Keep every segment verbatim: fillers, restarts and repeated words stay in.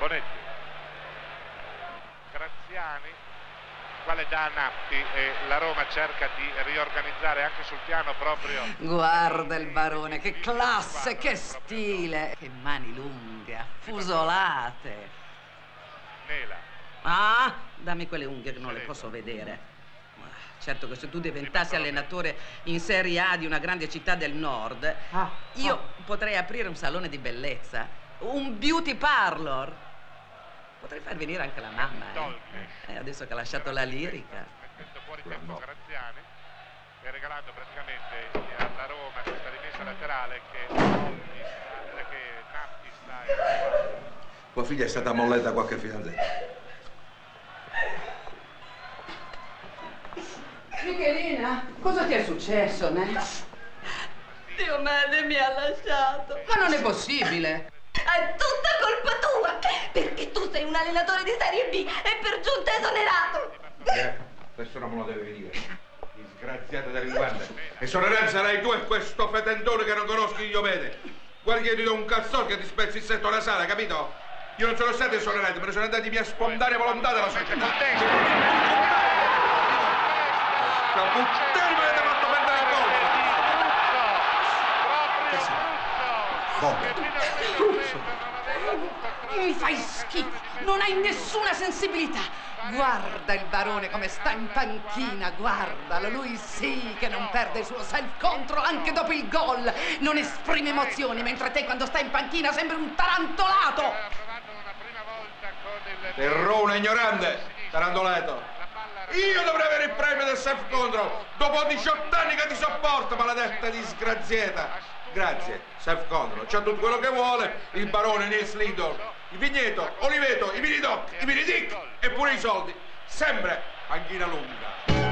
Bonetti, Graziani, quale da Nappi, e la Roma cerca di riorganizzare anche sul piano proprio. Guarda il Barone, che classe, che stile, che mani lunghe, affusolate. Nela. Ah, dammi quelle unghie che non le posso vedere. Certo che se tu diventassi allenatore in Serie A di una grande città del nord, ah, io ah. potrei aprire un salone di bellezza, un beauty parlor. Potrei far venire anche la mamma, eh, eh adesso che ha lasciato la lirica. Mettendo fuori tempo Graziani e regalando praticamente alla Roma questa rimessa laterale che, che Nappi sta. Tua figlia è stata molletta qualche fidanzato. Michelina, cosa ti è successo, Nel? Zio Mede mi ha lasciato. Ma non è possibile. È tutta colpa tua, perché tu sei un allenatore di Serie B e per giunta esonerato. Eh, questo non me lo devi dire. Disgraziata delinquente. Esonerare sarai tu e questo fetentone che non conosco io vede. Guarda che io ti do un cazzotto che ti spezzi il setto nasale, capito? Io non sono stato esonerato, me ne sono andati via spontanea volontà della società. La puttana mi avete fatto perdere il gol! Mi fai schifo, non hai nessuna sensibilità. Guarda il Barone come sta in panchina, guardalo, lui sì che non perde il suo self-control anche dopo il gol. Non esprime emozioni, mentre te quando stai in panchina sembri un tarantolato. Terrone ignorante, tarantolato. Io dovrei avere il premio del self-control dopo diciotto anni che ti sopporto, maledetta disgraziata. Grazie, self-control. C'ha tutto quello che vuole il Barone Nils Lidl. Il vigneto, Oliveto, i vini doc, i vini dic e pure i soldi. Sempre panchina lunga.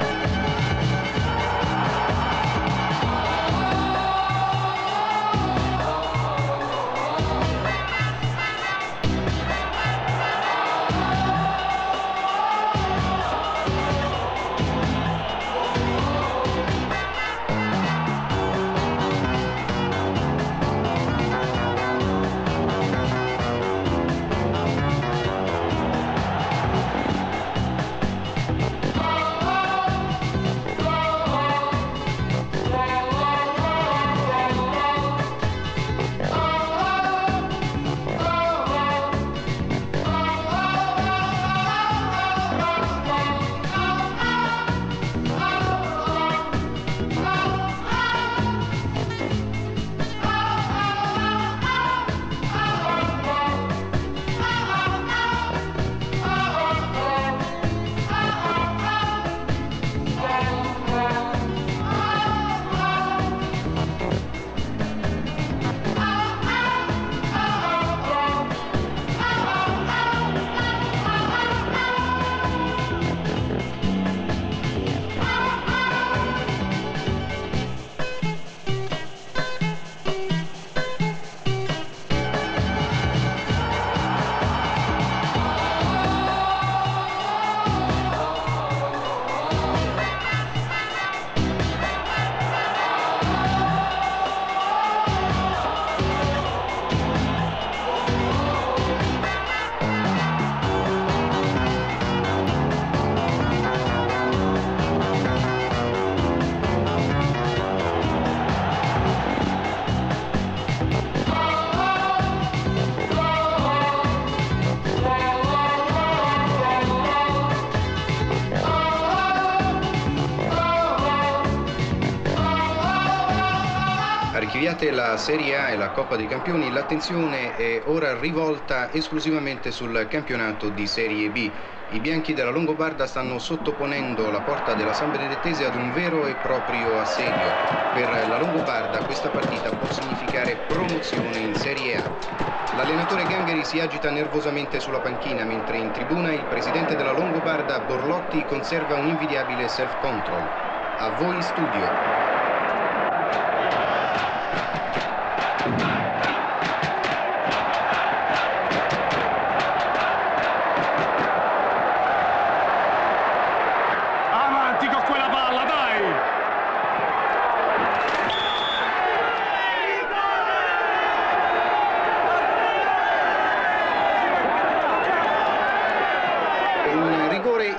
Archiviate la Serie A e la Coppa dei Campioni, l'attenzione è ora rivolta esclusivamente sul campionato di Serie B. I bianchi della Longobarda stanno sottoponendo la porta della San Benedettese ad un vero e proprio assedio. Per la Longobarda questa partita può significare promozione in Serie A. L'allenatore Gangheri si agita nervosamente sulla panchina, mentre in tribuna il presidente della Longobarda, Borlotti, conserva un invidiabile self-control. A voi studio.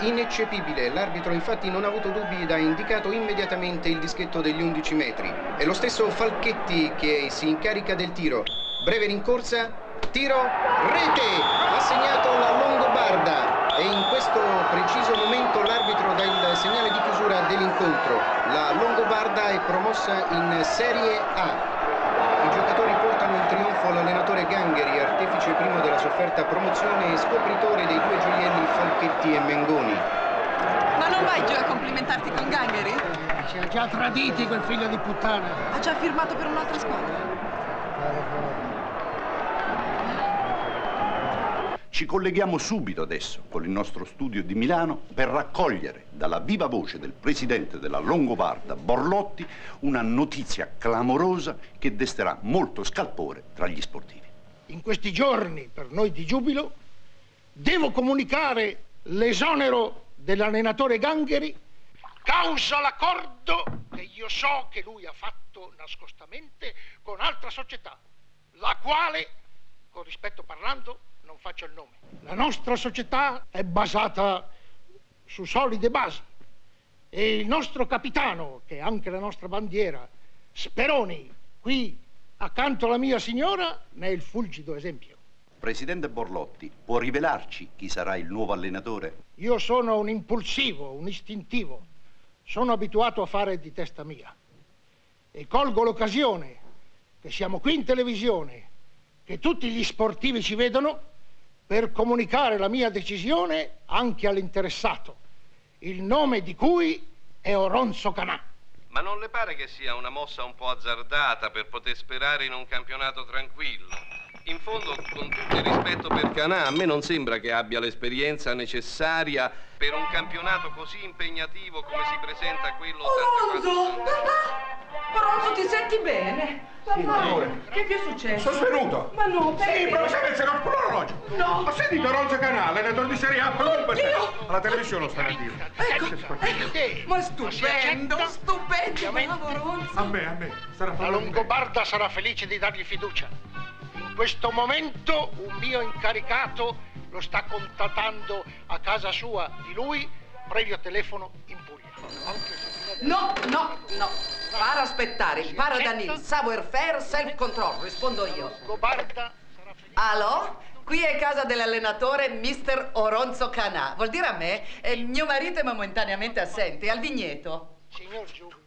ineccepibile. L'arbitro infatti non ha avuto dubbi ed ha indicato immediatamente il dischetto degli undici metri. È lo stesso Falchetti che si incarica del tiro. Breve rincorsa, tiro, rete! Ha segnato la Longobarda e in questo preciso momento l'arbitro dà il segnale di chiusura dell'incontro. La Longobarda è promossa in Serie A. I giocatori portano in trionfo l'allenatore Gangheri, artefice primo della sofferta promozione e scopritore dei due gioielli Falchetti e Mengoni. Ma non vai giù a complimentarti con Gangheri? Ci ha già traditi quel figlio di puttana. Ha già firmato per un'altra squadra. Ci colleghiamo subito adesso con il nostro studio di Milano per raccogliere dalla viva voce del presidente della Longobarda, Borlotti, una notizia clamorosa che desterà molto scalpore tra gli sportivi. In questi giorni, per noi di giubilo, devo comunicare l'esonero dell'allenatore Gangheri causa l'accordo che io so che lui ha fatto nascostamente con altra società, la quale, con rispetto parlando, non faccio il nome. La nostra società è basata su solide basi e il nostro capitano, che è anche la nostra bandiera, Speroni, qui accanto alla mia signora, ne è il fulgido esempio. Presidente Borlotti, può rivelarci chi sarà il nuovo allenatore? Io sono un impulsivo, un istintivo. Sono abituato a fare di testa mia. E colgo l'occasione che siamo qui in televisione, che tutti gli sportivi ci vedono, per comunicare la mia decisione anche all'interessato, il nome di cui è Oronzo Canà. Ma non le pare che sia una mossa un po' azzardata per poter sperare in un campionato tranquillo? In fondo, con tutto il rispetto per Canà, a me non sembra che abbia l'esperienza necessaria per un campionato così impegnativo come si presenta quello Oronzo! Oronzo, ti senti bene? Papà, che ti è successo? Sono svenuto. Ma no, perché? Sì, professore, si è rotto l'orologio. No. Ho sentito Oronzo Canà, allenatore di Serie A, alla televisione lo stanno a dire. Ecco, ecco. Ma stupendo, stupendo, bravo Oronzo. A me, a me. Sarà La Longobarda sarà felice di dargli fiducia. In questo momento un mio incaricato lo sta contattando a casa sua di lui, previo telefono in Puglia. No, no, no. Para aspettare, impara da Nils. Savoir-faire, self-control. Rispondo io. Longobarda sarà felice. Allo? Qui è casa dell'allenatore mister Oronzo Canà. Vuol dire a me, eh, mio marito è momentaneamente assente, è al vigneto. Signor Giubilo.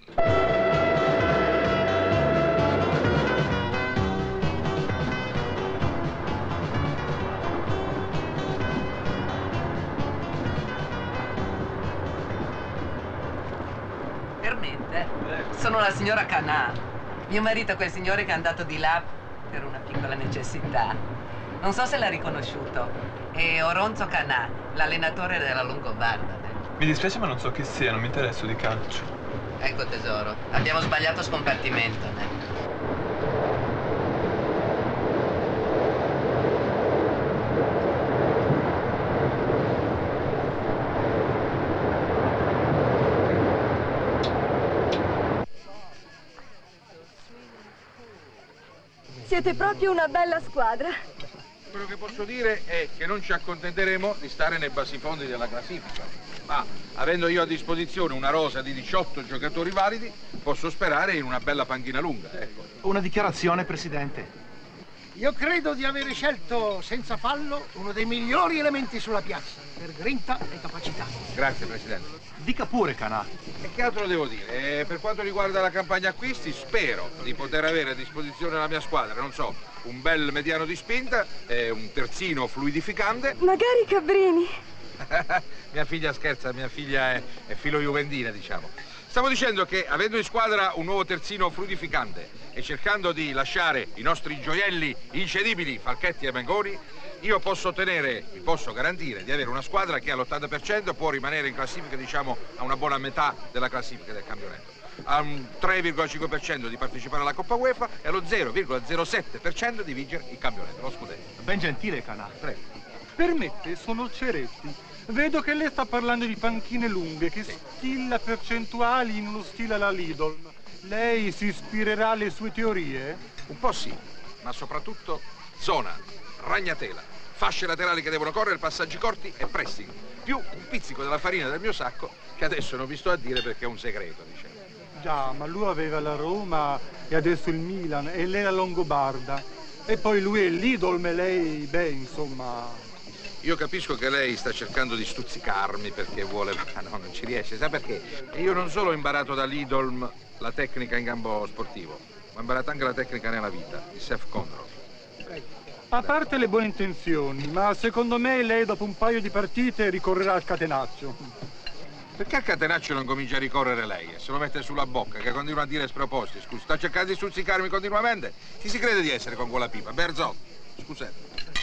Permette? Sono la signora Canà. Mio marito è quel signore che è andato di là per una piccola necessità. Non so se l'ha riconosciuto. È Oronzo Canà, l'allenatore della Longobarda. Mi dispiace ma non so chi sia, non mi interesso di calcio. Ecco tesoro, abbiamo sbagliato scompartimento, né? Siete proprio una bella squadra. Quello che posso dire è che non ci accontenteremo di stare nei basifondi della classifica, ma avendo io a disposizione una rosa di diciotto giocatori validi, posso sperare in una bella panchina lunga, ecco. Una dichiarazione, Presidente. Io credo di aver scelto senza fallo uno dei migliori elementi sulla piazza, per grinta e capacità. Grazie, Presidente. Dica pure, Canà. E che altro devo dire? Eh, per quanto riguarda la campagna acquisti, spero di poter avere a disposizione la mia squadra, non so, un bel mediano di spinta, eh, un terzino fluidificante. Magari Cabrini. Mia figlia scherza, mia figlia è, è filo juvendina, diciamo. Stavo dicendo che avendo in squadra un nuovo terzino fluidificante e cercando di lasciare i nostri gioielli incedibili, Falchetti e Mengoni, io posso ottenere, vi posso garantire di avere una squadra che all'ottanta per cento può rimanere in classifica, diciamo, a una buona metà della classifica del campionato. Ha un tre virgola cinque per cento di partecipare alla Coppa UEFA e allo zero virgola zero sette per cento di vincere il campionato, lo scudetto. Ben gentile, Canà. Prego. Permette, sono Ceretti. Vedo che lei sta parlando di panchine lunghe, che Sì. stilla percentuali in uno stile alla Lidl. Lei si ispirerà alle sue teorie? Un po' sì, ma soprattutto zona, ragnatela, fasce laterali che devono correre, passaggi corti e pressing. Più un pizzico della farina del mio sacco, che adesso non vi sto a dire perché è un segreto, diciamo. Già, ma lui aveva la Roma e adesso il Milan e lei la Longobarda. E poi lui è l'Idolm e lei, beh, insomma... Io capisco che lei sta cercando di stuzzicarmi perché vuole... Ma no, non ci riesce, sa perché? Io non solo ho imparato dall'Idolm la tecnica in campo sportivo, ma ho imparato anche la tecnica nella vita, il self-control. A parte le buone intenzioni, ma secondo me lei dopo un paio di partite ricorrerà al catenaccio. Perché al catenaccio non comincia a ricorrere lei e se lo mette sulla bocca, che continua a dire sproposti? Scusi, sta cercando di stuzzicarmi continuamente? Chi si crede di essere con quella pipa? Berzotto, scusate.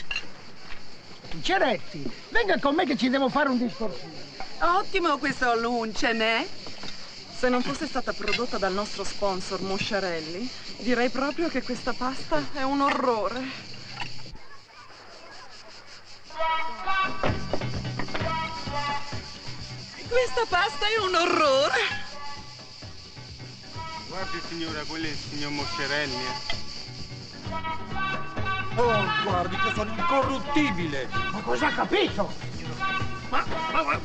Ceretti, venga con me che ci devo fare un discorsino. Ottimo questo luncene. Se non fosse stata prodotta dal nostro sponsor Mosciarelli, direi proprio che questa pasta è un orrore. Questa pasta è un orrore! Guardi signora, quello è il signor Mosciarelli. Oh, guardi che sono incorruttibile! Ma cosa ha capito? Ma, ma, ma...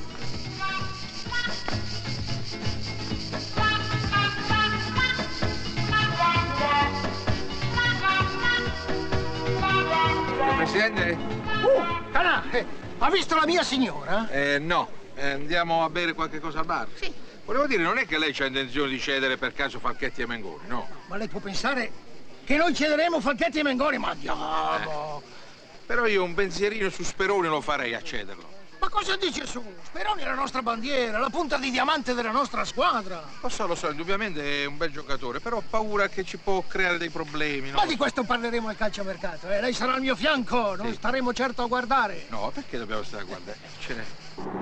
Presidente? Uh, Canà, eh, ha visto la mia signora? Eh, no. Eh, andiamo a bere qualche cosa al bar? Sì. Volevo dire, non è che lei c'ha intenzione di cedere per caso Falchetti e Mengoni, no? Ma lei può pensare che noi cederemo Falchetti e Mengoni? Ma andiamo! Eh. Però io un pensierino su Speroni lo farei a cederlo. Ma cosa dice su? Speroni è la nostra bandiera, la punta di diamante della nostra squadra. Lo so, lo so, indubbiamente è un bel giocatore, però ho paura che ci può creare dei problemi, no? Ma di questo parleremo al calciomercato, eh? Lei sarà al mio fianco, non sì. staremo certo a guardare. No, perché dobbiamo stare a guardare? Ce n'è.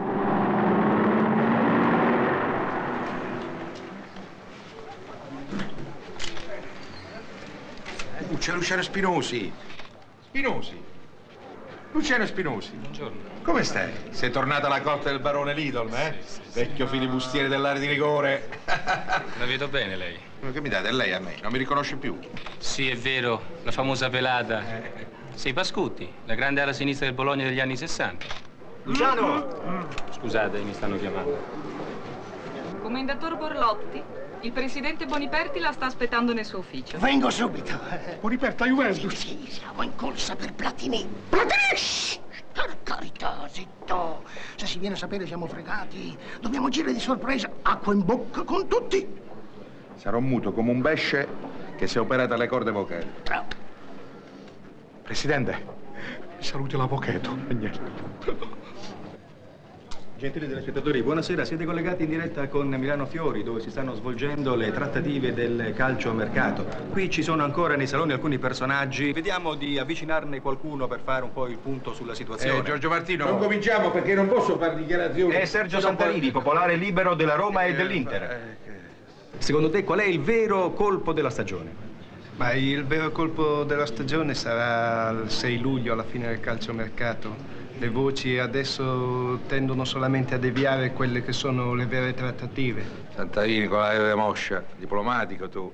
Uh, c'è Luciano Spinosi. Spinosi. Luciano Spinosi. Buongiorno. Come stai? Sei tornata alla corte del barone Lidolm, eh? Sì, sì, sì. Vecchio filibustiere dell'area di rigore. La vedo bene, lei. Ma che mi date? È lei a me? Non mi riconosce più? Sì, è vero. La famosa pelata. Eh. Sei Pascutti, la grande ala sinistra del Bologna degli anni sessanta. Luciano! Scusate, mi stanno chiamando. Commendator Borlotti, il presidente Boniperti la sta aspettando nel suo ufficio. Vengo subito. Boniperti, Juventus. Sì, siamo in corsa per Platini. Platini! Shh! Per carità, zitto. Se si viene a sapere siamo fregati. Dobbiamo agire di sorpresa, acqua in bocca con tutti. Sarò muto come un besce che si è operato alle corde vocali. Bravo. Presidente, saluti l'avvocato. E niente. Gentili telespettatori, buonasera. Siete collegati in diretta con Milano Fiori, dove si stanno svolgendo le trattative del calciomercato. Qui ci sono ancora nei saloni alcuni personaggi. Vediamo di avvicinarne qualcuno per fare un po' il punto sulla situazione. Eh, Giorgio Martino, non cominciamo perché non posso fare dichiarazioni. È Sergio Santarini, popolare libero della Roma e dell'Inter. Secondo te qual è il vero colpo della stagione? Ma il vero colpo della stagione sarà il sei luglio, alla fine del calciomercato. Le voci adesso tendono solamente a deviare quelle che sono le vere trattative. Santarini con la moscia, diplomatico tu.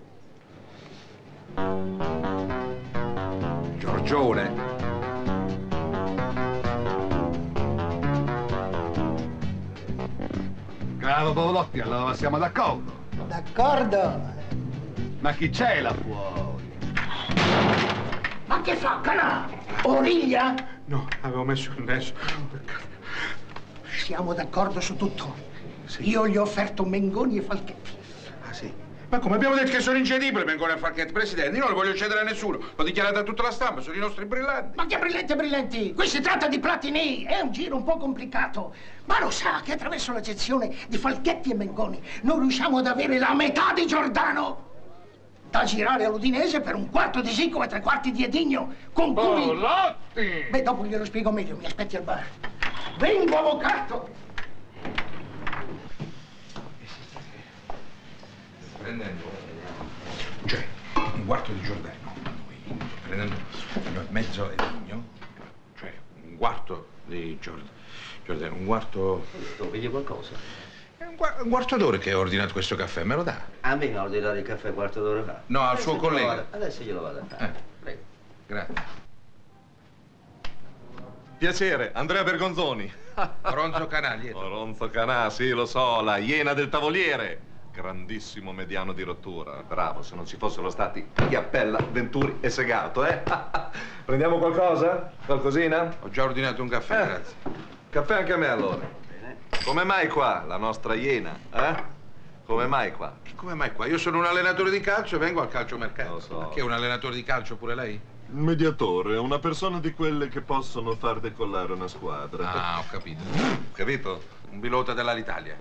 Giorgione. Bravo Borlotti, allora siamo d'accordo. D'accordo. Ma chi c'è là fuori? Ma che fa, Canà? Origlia? No, avevo messo il nesso. Siamo d'accordo su tutto. Sì. Io gli ho offerto Mengoni e Falchetti. Ah, sì? Ma come abbiamo detto che sono incedibili Mengoni e Falchetti, Presidente? Io non li voglio cedere a nessuno. L'ho dichiarato a tutta la stampa, sono i nostri brillanti. Ma che brillanti, brillanti? Qui si tratta di Platini. È un giro un po' complicato. Ma lo sa che attraverso la gestione di Falchetti e Mengoni noi riusciamo ad avere la metà di Giordano da girare all'Udinese per un quarto di Sicco e tre quarti di Edigno, con cui... Borlotti! Beh, dopo glielo spiego meglio, mi aspetti al bar. Vengo, avvocato! Prendendo, cioè, un quarto di Giordano, prendendo mezzo Edigno, cioè un quarto di Giordano, Giordano un quarto... Tu vedi qualcosa? È un, un quarto d'ora che ho ordinato questo caffè, me lo dà? A me mi ha ordinato il caffè quarto d'ora fa. No, al Adesso suo collega. Adesso glielo vado a fare. Eh. Prego. Grazie. Piacere, Andrea Bergonzoni. Oronzo Canà, lieto. Oronzo Canà, sì, lo so, la iena del tavoliere. Grandissimo mediano di rottura. Bravo, se non ci fossero stati Chiappella, Venturi e Segato, eh? Prendiamo qualcosa? Qualcosina? Ho già ordinato un caffè, Eh. grazie. Caffè anche a me, allora. Come mai qua, la nostra iena, eh? Come mai qua? E come mai qua? Io sono un allenatore di calcio e vengo al calciomercato. Lo so. Ma che è un allenatore di calcio pure lei? Il mediatore è una persona di quelle che possono far decollare una squadra. Ah, ho capito. Ho capito? Un pilota dell'Alitalia.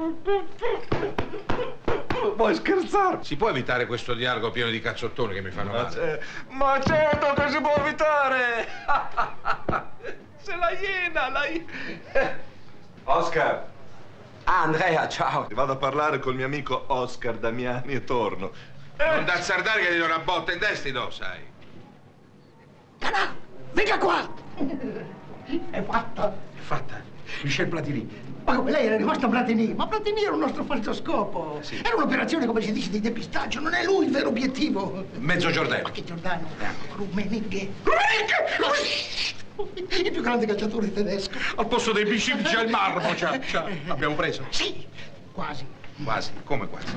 Vuoi scherzare? Si può evitare questo dialogo pieno di cazzottoni che mi fanno Ma, male? c'è- ma certo che si può evitare! C'è la iena, la iena! Oscar! Ah, Andrea, ciao! Vado a parlare col mio amico Oscar Damiani e torno. Non d'azzardare che ti do una botta in testa, ti do, sai. Canà, venga qua! È fatta. È fatta. Michel Platini. Ma come lei era rimasto a Platini? Ma Platini era un nostro falso scopo. Sì. Era un'operazione, come si dice, di depistaggio. Non è lui il vero obiettivo. Mezzo Giordano. Ma che Giordano? Rummenigge. Rummenigge! Il più grande calciatore tedesco. Al posto dei bicipiti c'è il marmo, c'ha, c'ha. L'abbiamo preso? Sì, quasi. Quasi. Come quasi?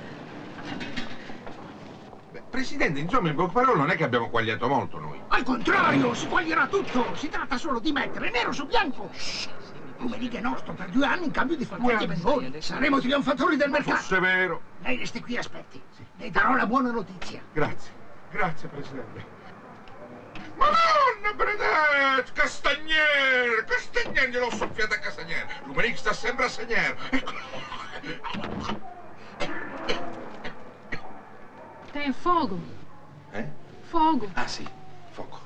Beh, Presidente, insomma, in poche parole non è che abbiamo quagliato molto noi. Al contrario, si quaglierà tutto. Si tratta solo di mettere nero su bianco. Rummenigge è nostro per due anni in cambio di Falchetti e Mengoni. Saremo trionfatori del mercato. Fosse vero. Lei resti qui e aspetti. Le darò la buona notizia. Grazie. Grazie, Presidente. Madonna, Benedetto! Castagnier! Castagnier gliel'ho soffiata a Castagnier! Rummenigge sta sempre a segnare! Tem fogo. Eh? Fogo. Ah, sì, fuoco.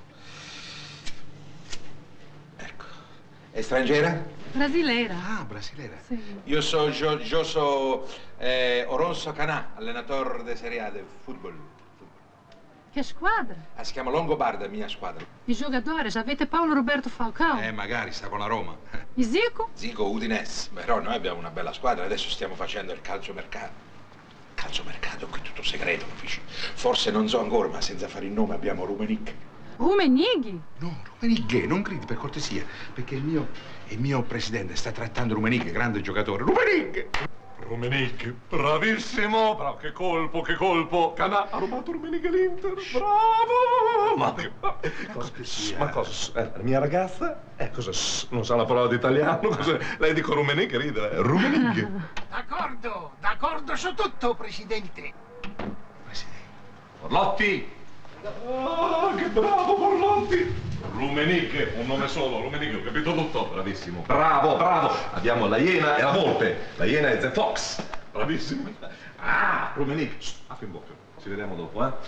Ecco. È straniera? Brasileira. Ah, brasileira. Sì. Io so, io, io so eh, Oronzo Canà, allenatore di Serie A del football. Che squadra? Ah, si chiama Longobarda, mia squadra. I giocatori, avete Paolo Roberto Falcao? Eh, magari, sta con la Roma. E Zico? Zico, Udinese. Però noi abbiamo una bella squadra, adesso stiamo facendo il calciomercato. Calciomercato, qui tutto segreto, capisci? Forse non so ancora, ma senza fare il nome abbiamo Rummenigge. Rummenigge? No, Rummenigge, non gridi per cortesia, perché il mio, il mio presidente sta trattando Rummenigge, grande giocatore. Rummenigge! Rummenigge, bravissimo! Bravo, che colpo, che colpo! Canà ha rubato Rummenigge l'Inter, bravo! Ma che... Cosa, ma cosa? Eh, la mia ragazza? Eh, cosa? Non sa la parola d'italiano? Cosa? Lei dico Rummenigge, ride. eh, Rummenigge. D'accordo, d'accordo su tutto, Presidente. Borlotti! Ah, che bravo Borlotti! Rummenigge, un nome solo, Rummenigge, ho capito tutto. Bravissimo. Bravo, bravo. Abbiamo la iena e la volpe. La iena è The Fox. Bravissimo. Ah, Rummenigge. Shh, apri in bocca. Ci vediamo dopo, eh.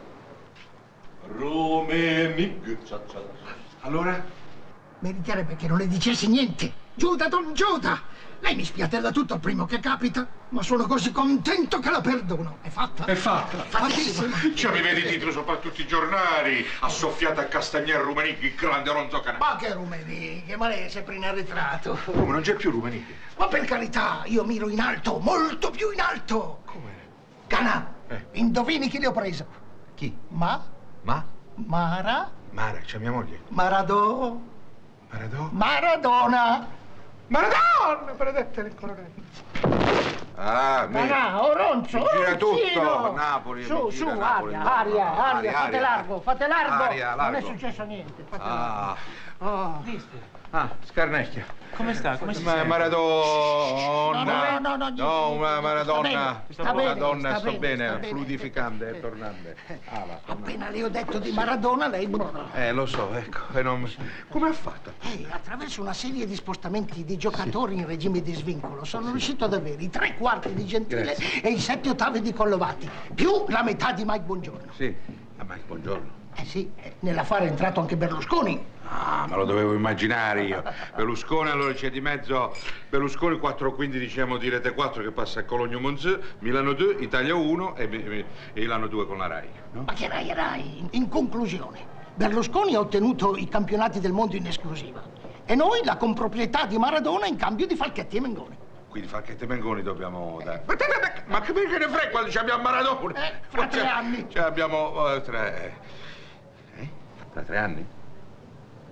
Rummenigge. Ciao, ciao. Allora? Meriterebbe che non le dicessi niente. Giuda, Don Giuda! Lei mi spiattella tutto al primo che capita, ma sono così contento che la perdono. È fatta? È fatta. Fattissima. Cioè, mi vedi i titoli sopra tutti i giornali. Assoffiata a Castagnier Rummenigge, il grande Oronzo Canà. Ma che Rummenigge, ma lei è sempre in arretrato. Come, non c'è più Rummenigge? Ma per carità, io miro in alto, molto più in alto. Come? Canà, Eh. indovini chi le ho preso? Chi? Ma? Ma? Mara? Mara, c'è mia moglie. Maradò? Maradona? Maradona! Maradona! Benedetta nel coronello. Ah, mi... Canà, Oronzo, mi gira tutto. Oroncino! Napoli, Su, mi su, gira Napoli. aria, no, aria, no, no, aria, fate aria. largo, fate largo. Aria, Non è largo. successo niente, fate Ah. largo. Ah, Scarnecchia. Come sta? Come si Ma sente? Maradona. No, no, no, no, No, una Maradona. sta Una bene, donna, sta sto bene, bene, sta bene. fluidificante, è tornante. Ah, va, tornante. Appena le ho detto di Maradona, lei... Eh, lo so, ecco. E non... Come ha fatto? Eh, attraverso una serie di spostamenti di giocatori in regime di svincolo sono riuscito ad avere i tre quarti di Gentile Grazie. e i sette ottavi di Collovati, più la metà di Mike Bongiorno. Sì. Ah, ma buongiorno. Eh sì, eh, nell'affare è entrato anche Berlusconi. Ah, me lo dovevo immaginare io. Berlusconi, allora c'è di mezzo Berlusconi quattro quindi diciamo di Rete quattro che passa a Cologno Monzè, Milano due, Italia uno e, e Milano due con la Rai, no? Ma che Rai Rai? In, in conclusione, Berlusconi ha ottenuto i campionati del mondo in esclusiva e noi la comproprietà di Maradona in cambio di Falchetti e Mengoni. Quindi Falchetti e Mengoni dobbiamo dare. Ma, te, te, ma che perché ne frega quando ci abbiamo Maradona? Eh, fra tre anni. Cioè abbiamo eh, tre. Eh? Tra tre anni?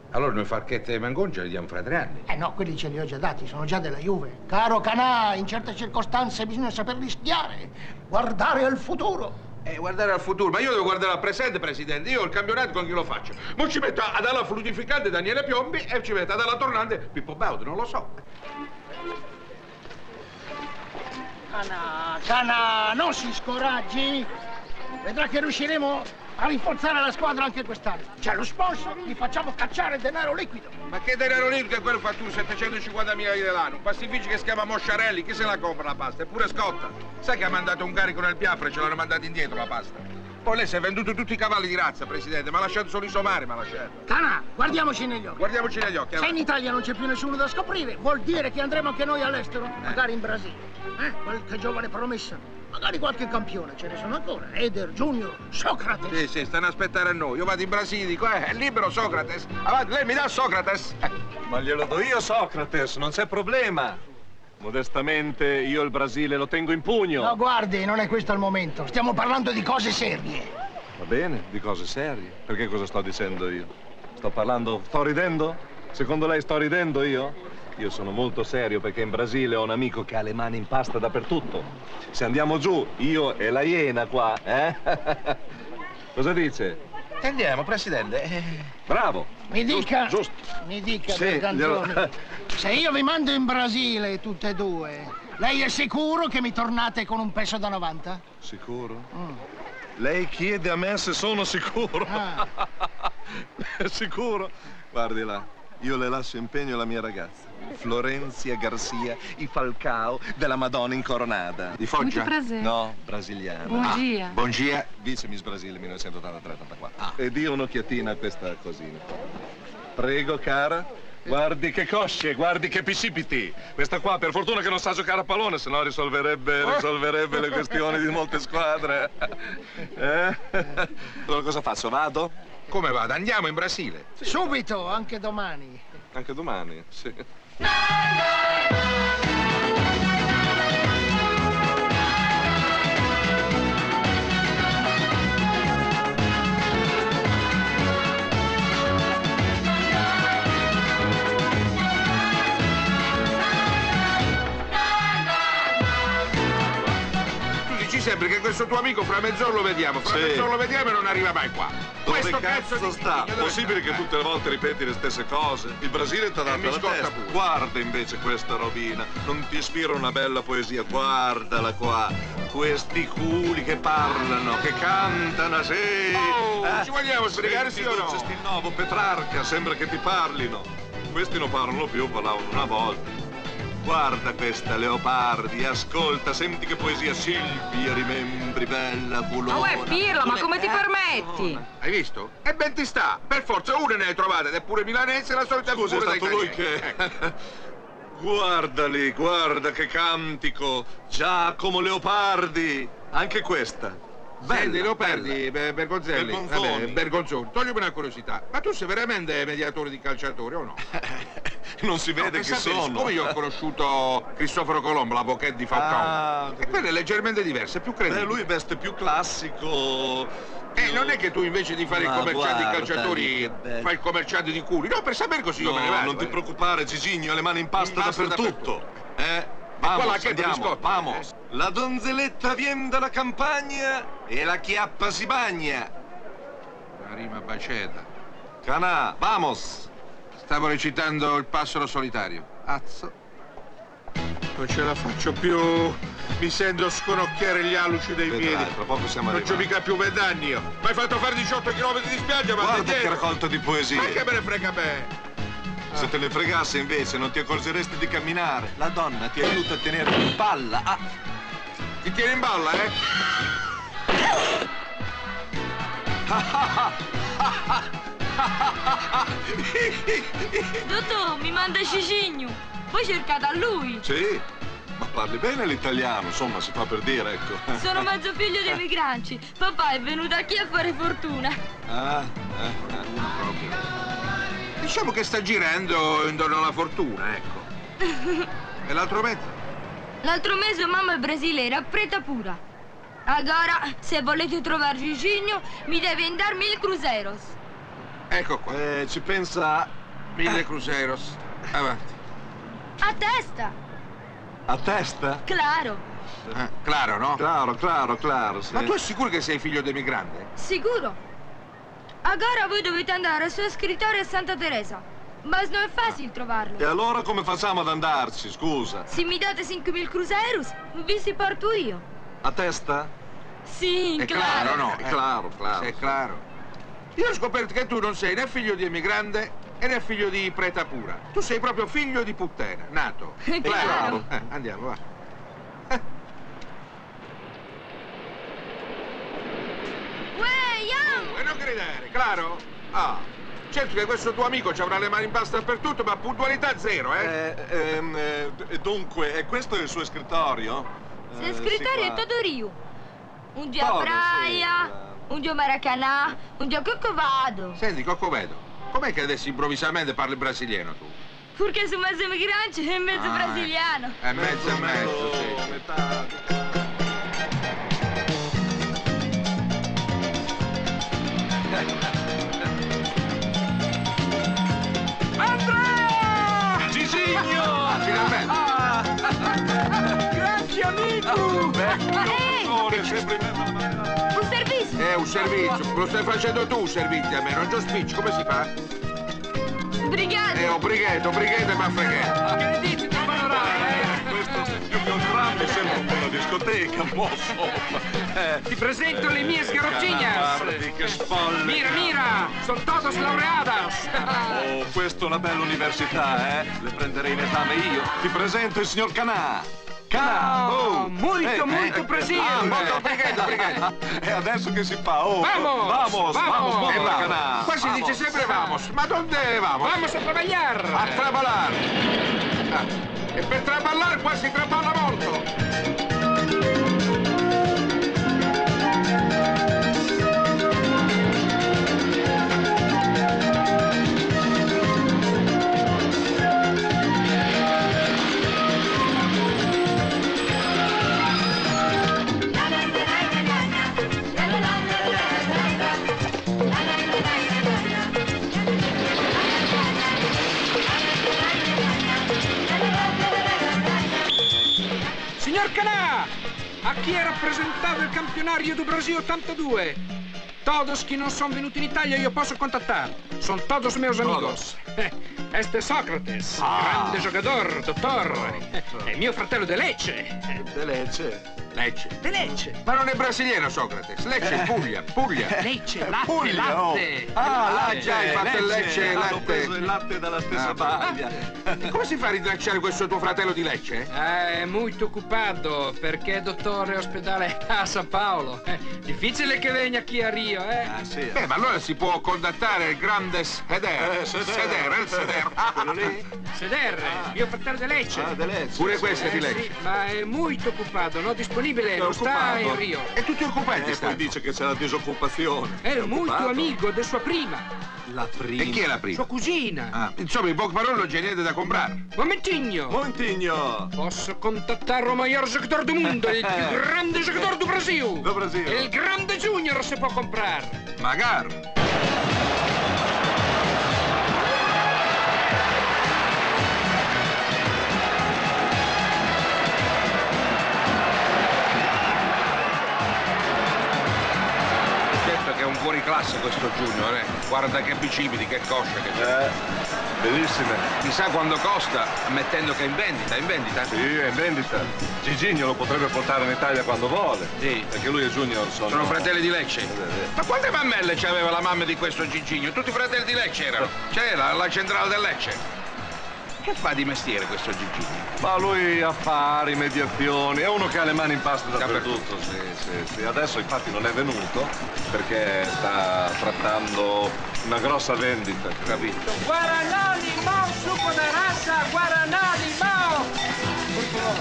Allora noi Falchetta e Mangon ce li diamo fra tre anni. Eh no, quelli ce li ho già dati, sono già della Juve. Caro Canà, in certe circostanze bisogna saper rischiare, guardare al futuro. Eh, guardare al futuro, ma io devo guardare al presente, Presidente. Io il campionato con chi lo faccio? Mo ci metto ad alla fluidificante Daniele Piombi e ci metto ad alla tornante Pippo Baudo, non lo so. Canà, Canà, non si scoraggi. Vedrà che riusciremo a rinforzare la squadra anche quest'anno. C'è lo sponsor, gli facciamo cacciare denaro liquido. Ma che denaro liquido è quello fattura settecentocinquantamila lire l'anno? Un pastificio che si chiama Mosciarelli, chi se la compra la pasta? Eppure scotta. Sai che ha mandato un carico nel Biafra e ce l'hanno mandato indietro la pasta? Poi lei si è venduto tutti i cavalli di razza, Presidente, ma ha lasciato solo i somari, ma ha lasciato. Canà, guardiamoci negli occhi. Guardiamoci negli occhi. Se in Italia non c'è più nessuno da scoprire, vuol dire che andremo anche noi all'estero, eh. magari in Brasile. Eh? Qualche giovane promessa, magari qualche campione, ce ne sono ancora. Eder, Junior, Socrate. Sì, sì, stanno a aspettare a noi. Io vado in Brasile, dico, eh, è libero Socrate. Avanti, lei mi dà Socrate. Eh. Ma glielo do io Socrate, non c'è problema. Modestamente io il Brasile lo tengo in pugno. No, guardi, non è questo il momento. Stiamo parlando di cose serie. Va bene, di cose serie. Perché cosa sto dicendo io? Sto parlando... sto ridendo? Secondo lei sto ridendo io? Io sono molto serio perché in Brasile ho un amico che ha le mani in pasta dappertutto. Se andiamo giù, io e la Iena qua, eh? Cosa dice? Andiamo, Presidente. Eh... Bravo. Mi dica, giusto, giusto. mi dica, Sì, Berganzoni, glielo... se io vi mando in Brasile tutte e due, lei è sicuro che mi tornate con un peso da novanta? Sicuro? Mm. Lei chiede a me se sono sicuro. Ah. Sicuro? Guardi là, io le lascio impegno alla mia ragazza. Florenzia Garcia, i Falcao della Madonna Incoronata. Di Foggia? No, brasiliana. Buongia. Ah, buongia. Vice Miss Brasile millenovecentottantatré ottantaquattro. Ah. E dia un'occhiatina a questa cosina. Prego, cara. Guardi che cosce, guardi che piscipiti. Questa qua, per fortuna che non sa giocare a pallone, sennò risolverebbe, risolverebbe le questioni di molte squadre. Eh? Allora cosa faccio? Vado? Come vado? Andiamo in Brasile. Subito, anche domani. Anche domani, sì. Sempre che questo tuo amico fra mezz'ora lo vediamo, fra sì. mezz'ora lo vediamo e non arriva mai qua. Dove Questo cazzo di sta? figlio, Possibile che tutte le volte ripeti le stesse cose? Il Brasile ti ha dato mi la scotta testa. pure. Guarda invece questa robina, non ti ispira una bella poesia? Guardala qua, questi culi che parlano, che cantano, sì. Oh, eh? ci vogliamo sbrigare, sì o no? Sti nuovo Petrarca, sembra che ti parlino. Questi non parlano più, parlavano una volta. Guarda questa Leopardi, ascolta, senti che poesia. Silvia, rimembri, bella culona. Ma uè, Pirla, ma come ti permetti? Hai visto? E ben ti sta. Per forza una ne hai trovate ed è pure milanese la solita Scusa, è figura stato da lui italiani. che... Guarda lì, guarda che cantico. Giacomo Leopardi. Anche questa. Bella, Senti, Leopardi, bella. Be- Bergonzelli, Bergonzoni. vabbè, Bergonzoni, toglimi una curiosità. Ma tu sei veramente mediatore di calciatori o no? Non si vede no, che sono. Siccome io ho conosciuto Cristoforo Colombo, la Pocket di Falcao, Ah, e quello è leggermente diverso, è più credibile. Beh, lui veste più classico. Eh, non è che tu invece di fare Ma il commerciante guarda di calciatori lì, che bello. fai il commerciante di culi. No, per sapere così io No, me ne vado. non ti eh. preoccupare, Gigigno, ha le mani in pasta, In pasta dappertutto. Eh? qua la Vamos, che andiamo, biscotti, vamos. La donzelletta vien dalla campagna e la chiappa si bagna. La rima baceta. Canà, vamos. Stavo recitando il passero solitario. Azzo. Non ce la faccio più. Mi sento sconocchiare gli aluci dei Vedrai, piedi. tra poco siamo non c'ho arrivati. mica più vent'anni io. Mi hai fatto fare diciotto chilometri di spiaggia, ma Guarda indietro. che raccolta di poesie. Ma che me ne frega me? Se te ne fregasse invece non ti accorgeresti di camminare. La donna ti aiuta a tenerti in palla. Ah. Ti tieni in balla, eh? Dottor, mi manda Cicigno. Voi cercate a lui. Sì, ma parli bene l'italiano, insomma, si fa per dire, ecco. Sono mezzo figlio dei migranti. Papà è venuto qui a fare fortuna. Ah, eh, eh. Proprio. Diciamo che sta girando intorno alla fortuna, ecco. E l'altro mezzo? L'altro mese mamma è brasiliera, preta pura. Allora, se volete trovare Cicigno, mi deve darmi il Cruzeros. E Ecco qua. Eh, ci pensa... Mille cruceros. Avanti. A testa. A testa? Claro. Eh, claro, no? Claro, claro, claro, sì. Ma tu sei sicuro che sei figlio di emigrante? Sicuro. Agora voi dovete andare al suo scrittorio a Santa Teresa. Ma non è facile trovarlo. E allora come facciamo ad andarci, scusa? Se mi date cinquemila cruceros, vi si porto io. A testa? Sì, È claro. claro, no? È claro, claro. È claro. Io ho scoperto che tu non sei né figlio di emigrante e né figlio di preta pura. Tu sei proprio figlio di puttana, nato. È claro. Eh, andiamo, va. Uè, Ian! E non gridare, claro? Ah, certo che questo tuo amico ci avrà le mani in pasta dappertutto, ma puntualità zero, eh? Eh, ehm, eh, dunque, e questo è il suo scrittorio? Se Eh, scrittorio sì, è qua. tutto Rio. Un dia Todo, praia, un dia Maracanã, un dia Corcovado. Senti, Coccovedo, com'è che adesso improvvisamente parli brasiliano tu? Perché sono mezzo emigrante e mezzo Ah, brasiliano. È mezzo e mezzo, sì. Metà... Andrea! Gisigno! Ah, finalmente! Ah! Grazie amico! Ma ehi! Ora, sempre in mezzo alla mano. Un servizio! È un servizio, lo stai facendo tu un servizio a me, non già spicci, come si fa? Brigate! Eh, obrighetto, obrighetto e ma freghetto. Che ne dici del panorama, eh? Questo più che un tram mi sembra un po' una discoteca, mosso. Eh, Ti presento le mie sgarrottinas! Guardi che spalle! Mira, mira! Son todos laureadas! Oh, questa è una bella università, eh? Le prenderei in esame io. Ti presento il signor Canà. Canà! Oh, molto, molto presente! Ah, molto obrigado, obrigado. E adesso che si fa? Oh, Vamos, vamos, vamos, vamos. vamos, Eh, vamos. Canà. Qua si dice sempre vamos, ma dove vamos? Vamos a trabalhar! A traballar! Ah, e per traballare qua si traballa molto! Signor Canà, aqui è rappresentato il campionario do Brasil ottantadue. Todos que non sono venuti in Italia io posso contattare. Sono todos meus amigos. Este Sócrates, Ah. grande giocatore, dottor. È mio fratello de Lecce. De Lecce. Lecce. De Lecce. Ma non è brasiliano Socrate, Lecce è Puglia, Puglia. Lecce, latte, Puglia, oh. latte. Ah, Ah, latte, hai fatto il Lecce e Hanno latte. preso il latte dalla stessa Ah, baglia. E come si fa a rintracciare questo tuo fratello di Lecce? Eh, è molto occupato perché è dottore ospedale a San Paolo. Eh, difficile che venga qui a Rio, eh? Ah, sì. Beh, ma allora si può contattare il grande Seder. Eh, Seder. Seder, il Seder. Quello lì? Seder, mio fratello de Lecce. Ah, De Lecce. Pure questo è di Eh, Lecce. sì, ma è molto occupato, non disponibile, È non sta occupato. in Rio. E tutti occupati E poi stanno. dice che c'è la disoccupazione. È molto occupato. amico di sua prima, La prima. E chi è la prima? sua cugina. Ah, insomma, in poche parole non c'è niente da comprare. Momentinho, Montigno. posso contattare il miglior giocatore del mondo, il più grande giocatore del Brasile. Do Brasile. Il grande Junior si può comprare. Magari. Certo che è un fuori classe questo Junior, eh. Guarda che bicipiti, che coscia che c'è. Eh, bellissime. Chissà quando costa, ammettendo che è in vendita, è in vendita? Sì, è in vendita. Giginio lo potrebbe portare in Italia quando vuole. Sì. Perché lui e Junior sono... Sono fratelli di Lecce. Eh, eh. Ma quante mammelle c'aveva la mamma di questo Gigigno? Tutti fratelli di Lecce erano. C'era la centrale del Lecce. Che fa di mestiere questo Gigigno? Ma lui affari, mediazioni, è uno che ha le mani in pasta dappertutto, sì, sì, sì. Adesso infatti non è venuto perché sta trattando una grossa vendita, capito? Guaraná, limão, suco de raza, Guaraná, limão. Por favor.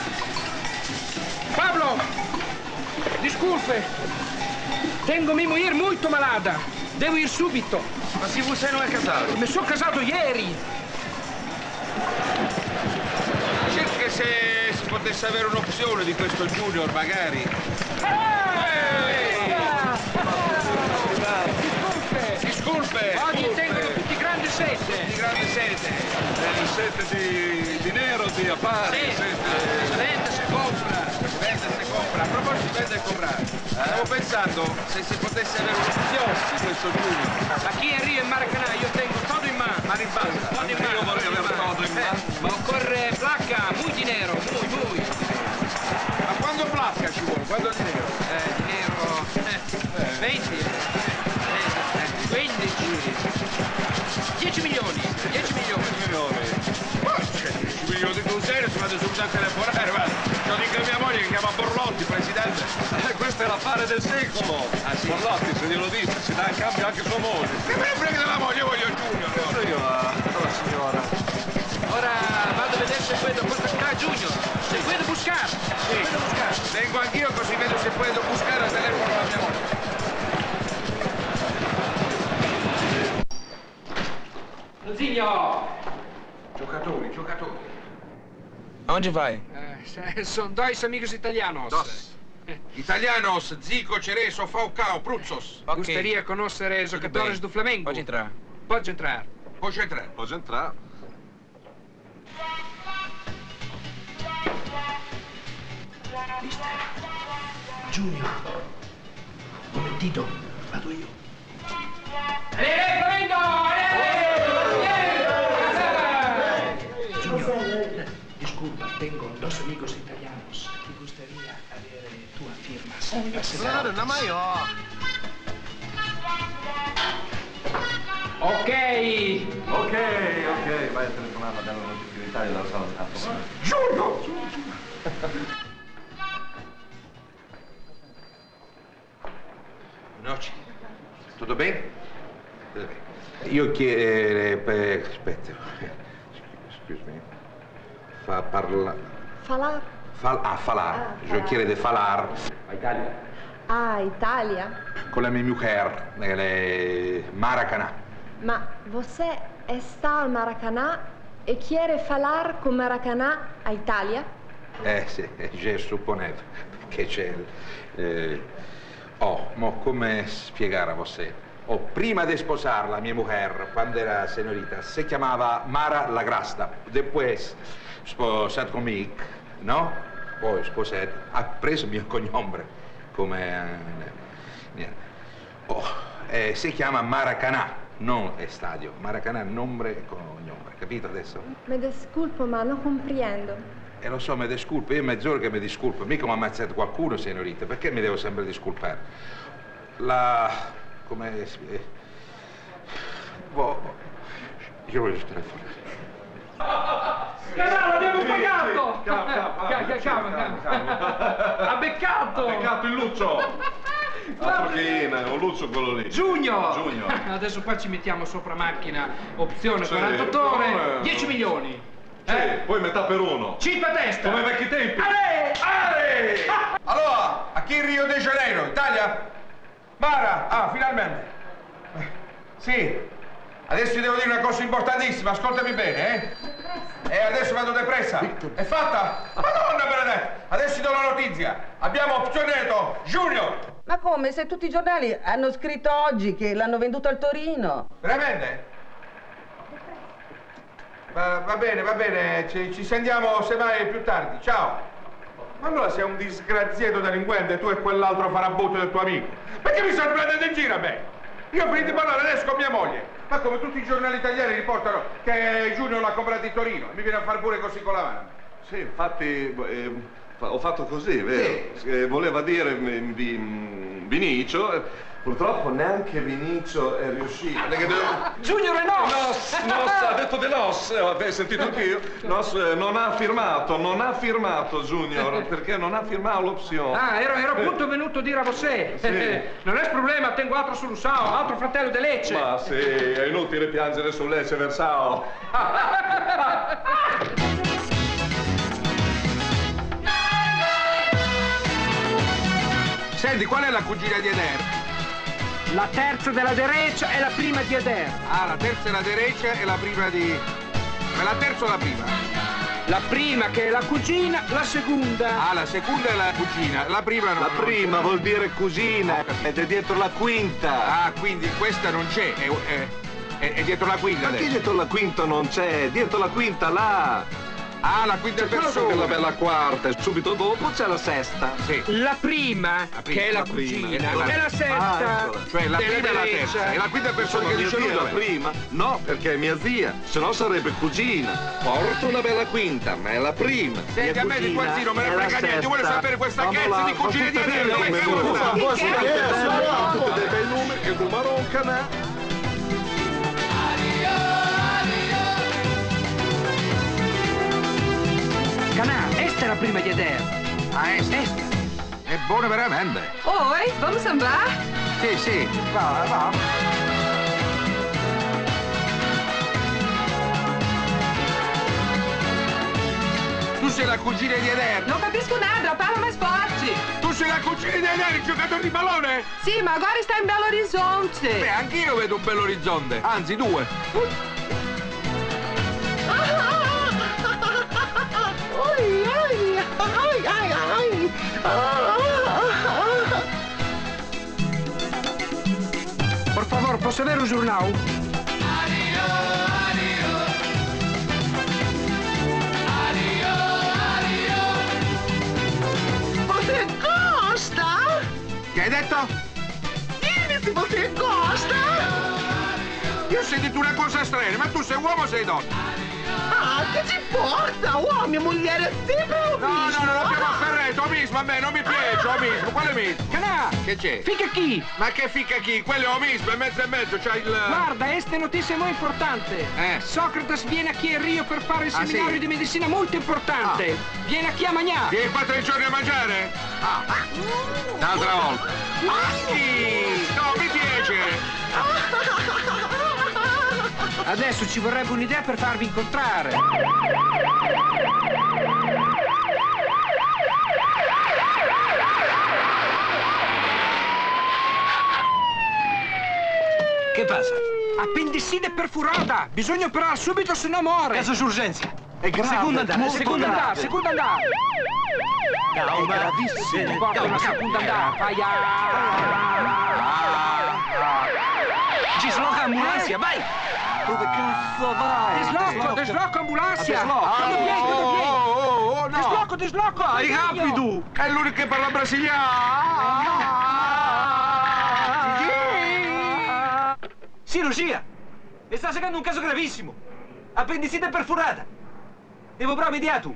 Pablo, disculpe. Tengo mi mujer molto malata. Devo ir subito. Ma se você non è casato? Mi sono casato ieri. Certo che se si potesse avere un'opzione di questo Junior, magari. Disculpe. Disculpe! Oggi grande sete. Eh, sete di dinero, di affari. Sì, sete... si vende, si compra. Si vende e si compra. A proposito di vendere e comprare, stavo pensando se si potesse avere un chiosco questo Giulio. Ma chi è Rio e Maracanã? Io tengo todo in mano. Mano in bassa. Todo in mano. Io vorrei avere todo in mano. Ma occorre placca, muy dinero, muy, muy. Ma quando placca ci vuole? Quando dinero? Eh, dinero... Eh, venti. quindici. dieci milioni. dieci milioni. milioni. Ma c'è dieci milioni di un serio, si vado subito a telefonare, guarda. Lo dico a mia moglie che chiama Borlotti, presidente. Eh, questo è l'affare del secolo. Ah, sì? Borlotti, se glielo dice, si dà in cambio anche sua moglie. Che me ne frega della moglie, io voglio Junior. Allora io alla signora. Ora vado a vedere se puedo contattare Junior. Se puedo buscar. Sì. Puedo buscar. Vengo anch'io così vedo se puedo buscare al telefono la mia moglie. Zigno! Giocatori, giocatori. Aonde vai? Eh, sono due amigos italianos. Dos. Italianos, Zico, Cerezo, Falcao, Pruzzos. Okay. Gostaria conoscere giocatori do Flamengo. Pode entrar. Pode entrar. Puoi entrare. Puoi entrare. Junior, un momentito, vado io. Eh, Flamengo! Junior, disculpa, tengo dos amigos italianos. ¿Te gustaría avere tua firma? Claro, no mai ho. Ok! Ok, ok, vai a telefonare alla bella notifica d'Italia dalla sala di stato. Giulio! Noci. Tutto bene? Tutto bene. Io chiedo... Eh, aspetta. Excuse me. Fa parla... Falar. Fal, ah, falar. Ah, Io chiedo di falar. A Italia. Ah, Italia? Con la mia mujer, nelle Maracanã. Ma você está al Maracanã e quiere falar con Maracanã a Italia? Eh sì, già supponevo, perché c'è il... Eh, oh, ma come spiegare a você? Oh, prima di sposarla, mia mujer, quando era señorita, si chiamava Mara Lagrasta. Después, sposat conmigo, no? Poi sposat, ha preso il mio cognome, come... Eh, niente. Oh, eh, si chiama Maracanã, non estadio. Maracanã, nome e cognome, capito adesso? Me disculpo, ma non comprendo. E lo so, mi disculpo, io mezz'ora che mi disculpo, mica mi ha ammazzato qualcuno, signorita, perché mi devo sempre disculpare? La... come... Eh, vo... io voglio telefonare. Canale, abbiamo pagato! Calma, calma, Calma, calma. Ha beccato! Ha beccato il Luccio! Altro che Ina, un Luccio quello lì. Junior! Junior. Adesso qua ci mettiamo sopra macchina, opzione Sì, quarantotto ore, come- dieci milioni. Sì, poi metà per uno. Cinque a testa! Come ai vecchi tempi. Ale! Ale! Allora, a chi Rio de Janeiro, Italia? Mara, ah, finalmente. Eh, Sì, adesso ti devo dire una cosa importantissima, ascoltami bene, eh? E adesso vado depressa. È fatta? Madonna benedetta! Adesso ti do la notizia. Abbiamo opzionato Junior. Ma come? Se tutti i giornali hanno scritto oggi che l'hanno venduto al Torino. Veramente? Va, va bene, va bene, ci, ci sentiamo semmai più tardi. Ciao. Ma allora sei un disgraziato delinquente, tu e quell'altro farabutto del tuo amico. Perché mi sorprendete in giro a me? Io ho finito di parlare adesso con mia moglie. Ma come tutti i giornali italiani riportano che Giulio l'ha comprato in Torino. Mi viene a fare pure così con la mano. Sì, infatti eh, ho fatto così, vero? Sì. Eh, voleva dire mm, vi- Vinicio, eh, purtroppo neanche Vinicio è riuscito. Junior e Nos! Nos, Nos, ha detto De Nos, eh, avete sentito anch'io? Nos eh, non ha firmato, non ha firmato Junior, perché non ha firmato l'opzione. Ah, ero, ero appunto venuto a dire a você. Sì. Non è problema, tengo altro solução, altro fratello di Lecce. Ma sì, è inutile piangere su Lecce Versao. Senti, qual è la cugina di Eder? La terza della derecha e la prima di Eder. Ah, la terza è la derecha e la prima di... Ma la terza o la prima? La prima che è la cugina, la seconda. Ah, la seconda è la cugina, la prima no. La prima non... vuol dire cugina ed è dietro la quinta. Ah, quindi questa non c'è. È, è... È, è dietro la quinta. Ma che dietro la quinta non c'è? Dietro la quinta là! Ah, la quinta persona. La bella quarta, e subito dopo c'è la sesta. Sì. La prima, La prima, che è la, la prima, cugina, eccola. e la sesta, Ah, eccola. Cioè la della prima e la derecha. terza. E la quinta persona che Mia dice lui zia la dov'è? prima? No, perché è mia zia, se no sarebbe cugina. Porto una bella quinta, ma è la prima. Senti, a me di quanti non me ne frega niente, vuole sapere questa cazzo di cugine di Adele, dove cavolo sta? Tutti dei bei numeri, che numero un canà. Canà, questa è la prima di Eder. Ah, è Esta. È buona veramente. Oi, vamos andar? Sì, sì, va, va. Tu sei la cugina di Eder. Non capisco nada, parla mais forte. Tu sei la cugina di Eder, il giocatore di pallone? Sì, ma agora está in Belo Horizonte. Beh, anch'io vedo un bell'orizzonte, anzi due. Ai, ai, ai, ai, ai. Por favor, posso avere un giornale? Você gosta? Che hai detto? Dimmi se você gosta! Io ho sentito una cosa strana, ma tu sei uomo o sei donna? Ah, che ci importa? Uomini e mulher è sempre lo No, no, mismo. non abbiamo afferrato, omismo, a me non mi piace, omismo, quale mismo? Canà, Che c'è? fica chi? Ma che fica chi? Quello è omismo, è mezzo e mezzo, c'ha il... Guarda, questa notizia è molto importante. Eh. Socrate viene a qui a Rio per fare il Ah, seminario sì? di medicina molto importante. Viene a qui a mangiare. Vieni qua tre giorni a mangiare? Ah, un'altra volta. Maschi! No, mi piace! Adesso ci vorrebbe un'idea per farvi incontrare. Che passa? Appendicite perforata! Bisogna operare subito, se no muore! Caso d'urgenza. È grave. Secondo andare, molto secondo grave. andare, secondo andare! No, È gravissimo! Porta una seconda andare! Vai! Ci slocca ambulancia, vai! Dove cazzo vai? Deslocco, deslocco ambulancia! Deslocco. Tutto bien, tutto bien! Oh, oh, oh, no! Deslocco, deslocco! Vai rapido! È l'unico che parla brasiliano! Cirurgia! Le sta seguendo un caso gravissimo! Appendicite perforata! Devo operare immediato!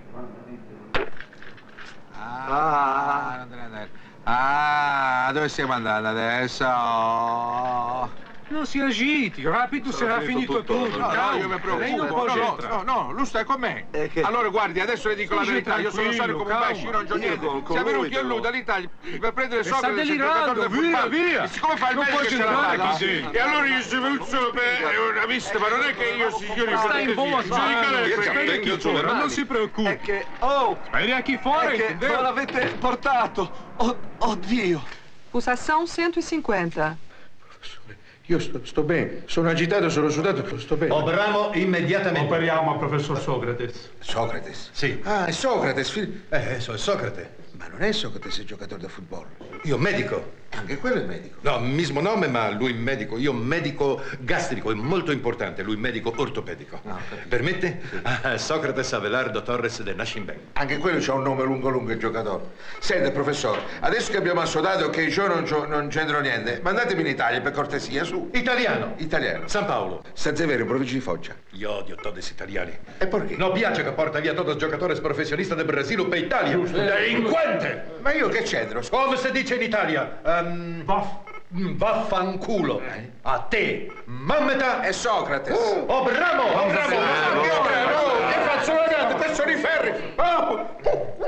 Ah, non te ne andare. Ah, dove stiamo andando adesso? Non si agiti, rapido sarà finito tutto. No, no, io mi Lei non preoccupo. può No, no, entrare. no, no, lui sta con me. Eh, che- Allora, guardi, adesso le dico la Sì, verità. Io sono tranquillo, stato come un calma. bacino, non c'ho Io niente. con- con Siamo lui venuti a devo- lui dall'Italia per prendere sta soldi del delirando, giocatore del via, football. via. E siccome fa il Non medico puoi ce la entrare paga. così. E allora io sono venuto per una visita, ma non è che io, signori, Stai in buona giudicare Io per- ci attendo sulle non mani. si preoccupi. È che... Oh! Speri a chi fuori, È che entendeu? me l'avete portato! Oh, oddio! Pulsação cento e cinquenta. Io sto, sto bene, sono agitato, sono sudato, sto bene. Operiamo immediatamente. Operiamo a professor Socrates. Socrates? Sì. Ah, è Socrates, figlio. Eh, so, è Socrate. Ma non è Socrates il giocatore da football. Io medico. Anche quello è medico. No, mismo nome, ma lui medico. Io medico gastrico, è molto importante. Lui medico ortopedico. Ah, ho capito. Permette? Ah, Socrates Abelardo Torres de Nascimben. Anche quello c'ha un nome lungo lungo il giocatore. Senta, professore, adesso che abbiamo assodato che io non, c'ho- non c'entro niente, mandatemi in Italia per cortesia, su. Italiano. Italiano. San Paolo. San Severo, in provincia di Foggia. Io odio todos italiani. E perché? Non piace che porta via todos giocatori professionisti del Brasile per Italia. Delinquente! Ma io che c'entro? Come si dice in Italia? Um, vaff- vaffanculo. A te. Mammeta. È Socrates. Oh, bravo! Oh, bravo! Ah, che bravo! Che faccio vedere? Questi sono i ferri! Oh!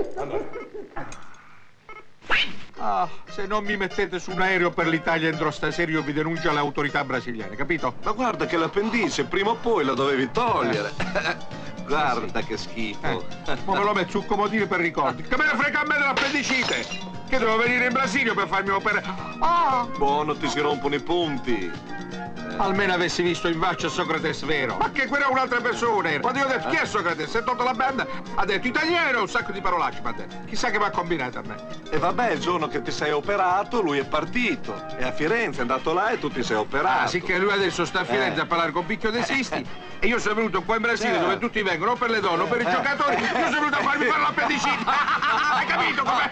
Ah, se non mi mettete su un aereo per l'Italia entro stasera io vi denuncio alle autorità brasiliane, capito? Ma guarda che l'appendice prima o poi la dovevi togliere. Guarda che schifo. Eh, ma me lo metto sul comodino per ricordi. Che me ne frega a me dell'appendicite? Che devo venire in Brasile per farmi operare? Ah! Buono, ti si rompono i punti. Almeno avessi visto in faccia Socrates vero. Ma che quella è un'altra persona era. Quando io ho detto chi è Socrates, si è tolto la banda, ha detto italiano, un sacco di parolacce mi ha detto. Chissà che mi ha combinato a me. E vabbè, il giorno che ti sei operato, lui è partito. È a Firenze, è andato là e tu ti sei operato. Ah, sì che lui adesso sta a Firenze Eh. a parlare con Picchio De Sisti e io sono venuto qua in Brasile Certo. dove tutti vengono, o per le donne o per i Eh. giocatori, io sono venuto a farmi fare l'appendicite. Hai capito com'è?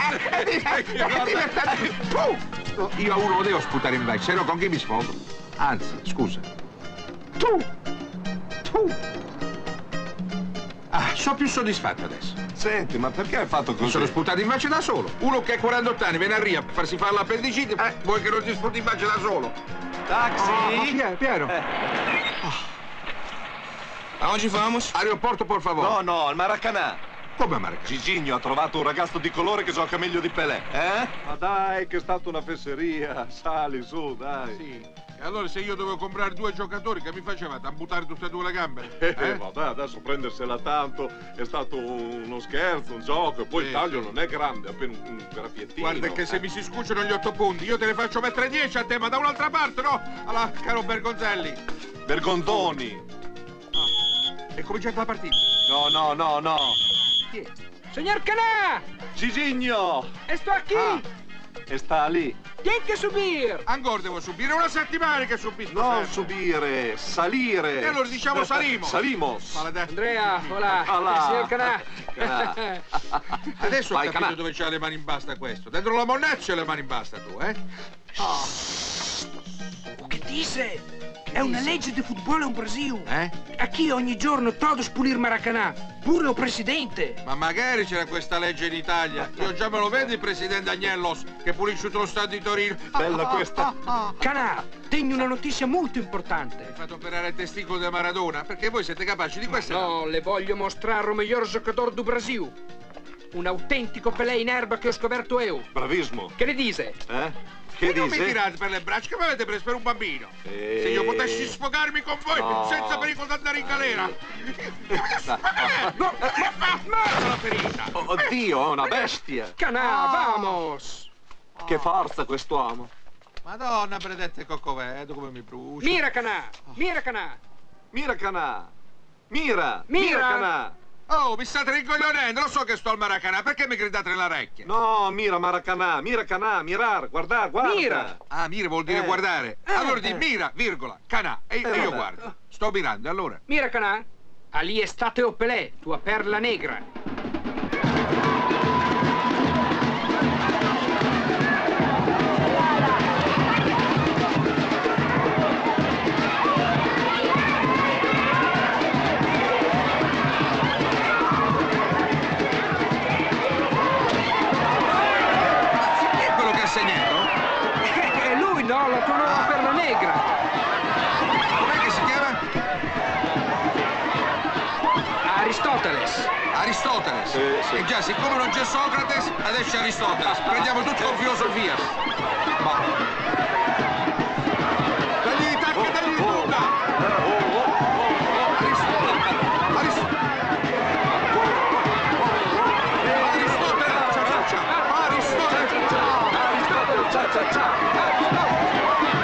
Puh! Io a uno lo devo sputare in faccia, se no con chi mi sfogo? Anzi, scusa. Tu! Tu! Ah, sono più soddisfatto adesso. Senti, ma perché hai fatto così? Mi sono sputato in faccia da solo. Uno che ha quarantotto anni viene a Ria per farsi fare l'appendicite, eh, vuoi che non ti sputi in faccia da solo? Taxi! Oh, piano, piano. Aonde vamos? Aeroporto, por favore. No, no, al Maracanã. Come Maracanã? Giginho ha trovato un ragazzo di colore che gioca meglio di Pelé, eh? Ma dai, che è stata una fesseria. Sali su, dai. Sì. E allora se io dovevo comprare due giocatori, che mi facevate? Amputare tutte e due le gambe? Eh, Eh? vabbè, adesso prendersela tanto è stato uno scherzo, un gioco, e poi Sì, il taglio sì. non è grande, è appena un, un graffiettino. Guarda che se mi si scucciano gli otto punti, io te ne faccio mettere dieci a te, ma da un'altra parte, no? Allora, caro Bergonzelli. Bergontoni. È cominciata la partita. No, no, no, no. Chi è? Signor Canà! Giginho! E sto qui! Ah. E sta lì. Tieni che subir! Ancora devo subire una settimana che subisco Non sempre. subire, salire. E allora diciamo salimos. Salimos. Maledetto. Andrea, voilà, Voilà. signor Canà. Canà. Adesso Vai, ho capito Canà. dove c'ha le mani in basta questo. Dentro la monnezza c'è le mani in basta tu, eh? O che dice? È una legge di football in Brasile. Eh? Aqui ogni giorno todos pulir Maracanã. Pure il presidente. Ma magari c'era questa legge in Italia. Io già me lo vedo il presidente Agnellos che pulisce tutto lo stadio di Torino. Bella questa. Canà, tengo una notizia molto importante. Hai fatto operare il testicolo di Maradona? Perché voi siete capaci di queste No, le voglio mostrare il miglior giocatore do Brasil. Un autentico Pelé in erba che ho scoperto io. Bravismo. Che ne dice? Eh? Che E non mi dice? tirate per le braccia che mi avete preso per un bambino. Eh. Se io potessi sfogarmi con voi No. senza pericolo di andare in galera. No, Mazza la ferita! Oh, oddio, è una bestia. Canà, vamos! Che forza quest'uomo. Madonna benedetta coccovedo come mi brucia. Mira Canà, mira Canà. Mira Canà. Mira. Mira. Canà. Oh, mi state rincoglionendo, lo so che sto al Maracanã, perché mi gridate nell'orecchia? No, mira Maracanã, mira Canà, mirar, guardar, guarda. Mira. Ah, mira vuol dire Eh. guardare. Eh, Allora di eh. mira, virgola, Canà, e io, Eh, io vabbè. guardo. Sto mirando, allora. Mira Canà. Ali è stato o Pelé, tua perla negra. Chi è quello che ha segnato? E lui no, la tua nuova perla negra. Com'è che si chiama? Aristoteles. Aristotele. Sì, sì. E già, siccome non c'è Socrate, adesso c'è Aristotele. Prendiamo tutto con filosofia. Dagli di tacca e dagli di punta. Aristotele. Aristotele. Aristotele. Ciao, ciao, ciao. Aristotele. Aristotele, ciao, ciao, ciao.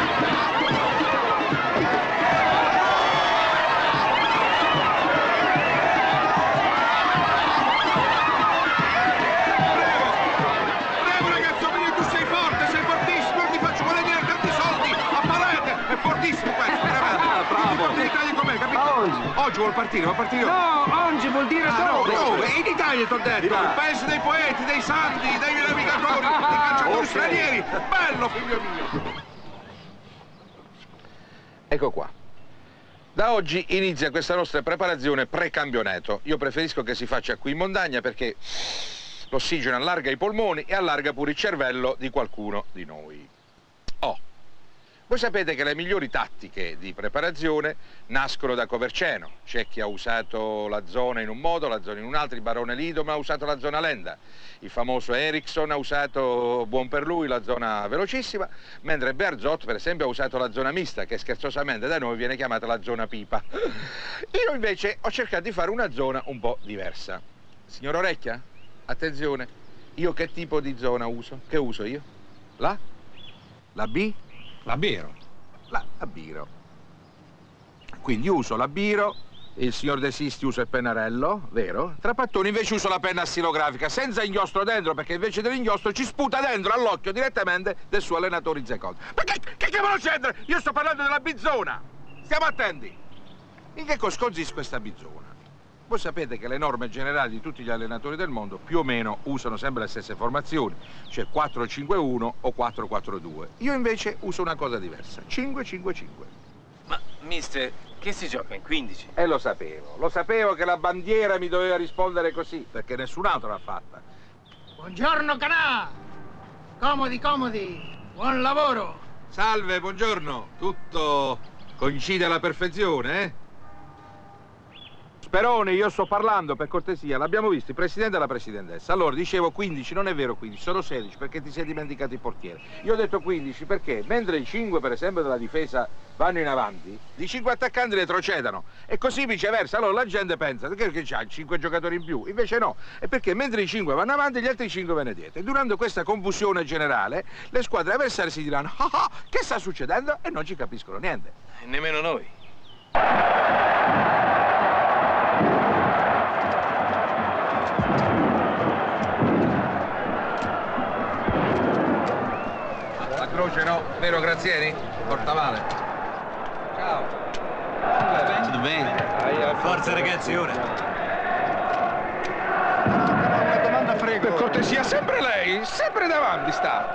Bravo ragazzo mio, tu sei forte, sei fortissimo, non ti faccio guadagnare tanti soldi a parete, è fortissimo questo, veramente. Ah, bravo. In Italia com'è, capito? Ma oggi? Oggi vuol partire, vuol partire oggi. No, oggi vuol dire Ah, no, dove? dove? In Italia ti ho detto, Di là. il paese dei poeti, dei santi, dei navigatori, dei cacciatori Ok. stranieri. Bello, figlio mio. Ecco qua. Da oggi inizia questa nostra preparazione pre-campionato. Io preferisco che si faccia qui in montagna perché l'ossigeno allarga i polmoni e allarga pure il cervello di qualcuno di noi. Oh, voi sapete che le migliori tattiche di preparazione nascono da Coverciano. C'è chi ha usato la zona in un modo, la zona in un altro, il barone Lidom ha usato la zona lenta, il famoso Ericsson ha usato, buon per lui, la zona velocissima, mentre Bearzot per esempio ha usato la zona mista, che scherzosamente da noi viene chiamata la zona pipa. Io invece ho cercato di fare una zona un po' diversa. Signor Orecchia, attenzione, io che tipo di zona uso? Che uso io? La? La B? La Bero. La, a biro. Quindi uso la biro, il signor De Sisti usa il pennarello, vero? Trapattoni invece usa la penna stilografica, senza inchiostro dentro, perché invece dell'inchiostro ci sputa dentro all'occhio direttamente del suo allenatore Zeccon. Ma che, che cavolo c'entra? Io sto parlando della bizzona! Stiamo attenti! In che cosa consiste questa bizzona? Voi sapete che le norme generali di tutti gli allenatori del mondo più o meno usano sempre le stesse formazioni, cioè quattro cinque uno o quattro quattro due. Io invece uso una cosa diversa, cinque cinque cinque. Ma, mister, che si gioca in quindici? E lo sapevo, lo sapevo che la bandiera mi doveva rispondere così, perché nessun altro l'ha fatta. Buongiorno, Canà! Comodi, comodi! Buon lavoro! Salve, buongiorno! Tutto coincide alla perfezione, eh? Sperone, io sto parlando, per cortesia, l'abbiamo visto, il presidente e la presidentessa. Allora, dicevo quindici, non è vero quindici, sono sedici, perché ti sei dimenticato il portiere. Io ho detto quindici perché, mentre i cinque, per esempio, della difesa vanno in avanti, i cinque attaccanti retrocedano. E così viceversa. Allora la gente pensa che, che c'ha cinque giocatori in più, invece no. È perché mentre i cinque vanno avanti, gli altri cinque vanno dietro. E durante questa confusione generale, le squadre avversarie si diranno ah ah, che sta succedendo? E non ci capiscono niente. E nemmeno noi. Croce no, vero Grazieni? Portavale. Ciao. Tutto bene? Forza ragazzi, ora. Una domanda prego. Per cortesia, sempre lei, sempre davanti sta.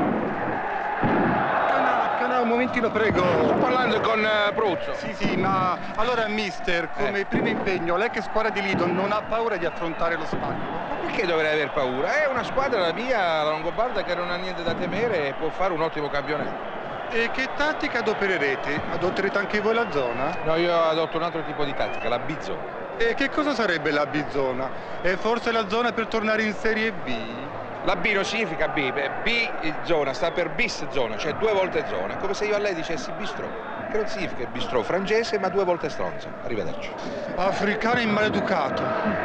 Canà, Canà, un momentino prego. Sto parlando con uh, Pruzzo. Sì, sì, ma allora mister, come Eh. primo impegno, lei che squadra di Lido non ha paura di affrontare lo spagno? Perché dovrei aver paura? È una squadra, la mia, la Longobarda, che non ha niente da temere e può fare un ottimo campionato. E che tattica adopererete? Adotterete anche voi la zona? No, io adotto un altro tipo di tattica, la B-zona. E che cosa sarebbe la B-zona? È forse la zona per tornare in Serie B? La B non significa B, B zona sta per bis zona, cioè due volte zona. È come se io a lei dicessi bistrò, che non significa bistrò francese, ma due volte stronzo. Arrivederci. Africano in maleducato.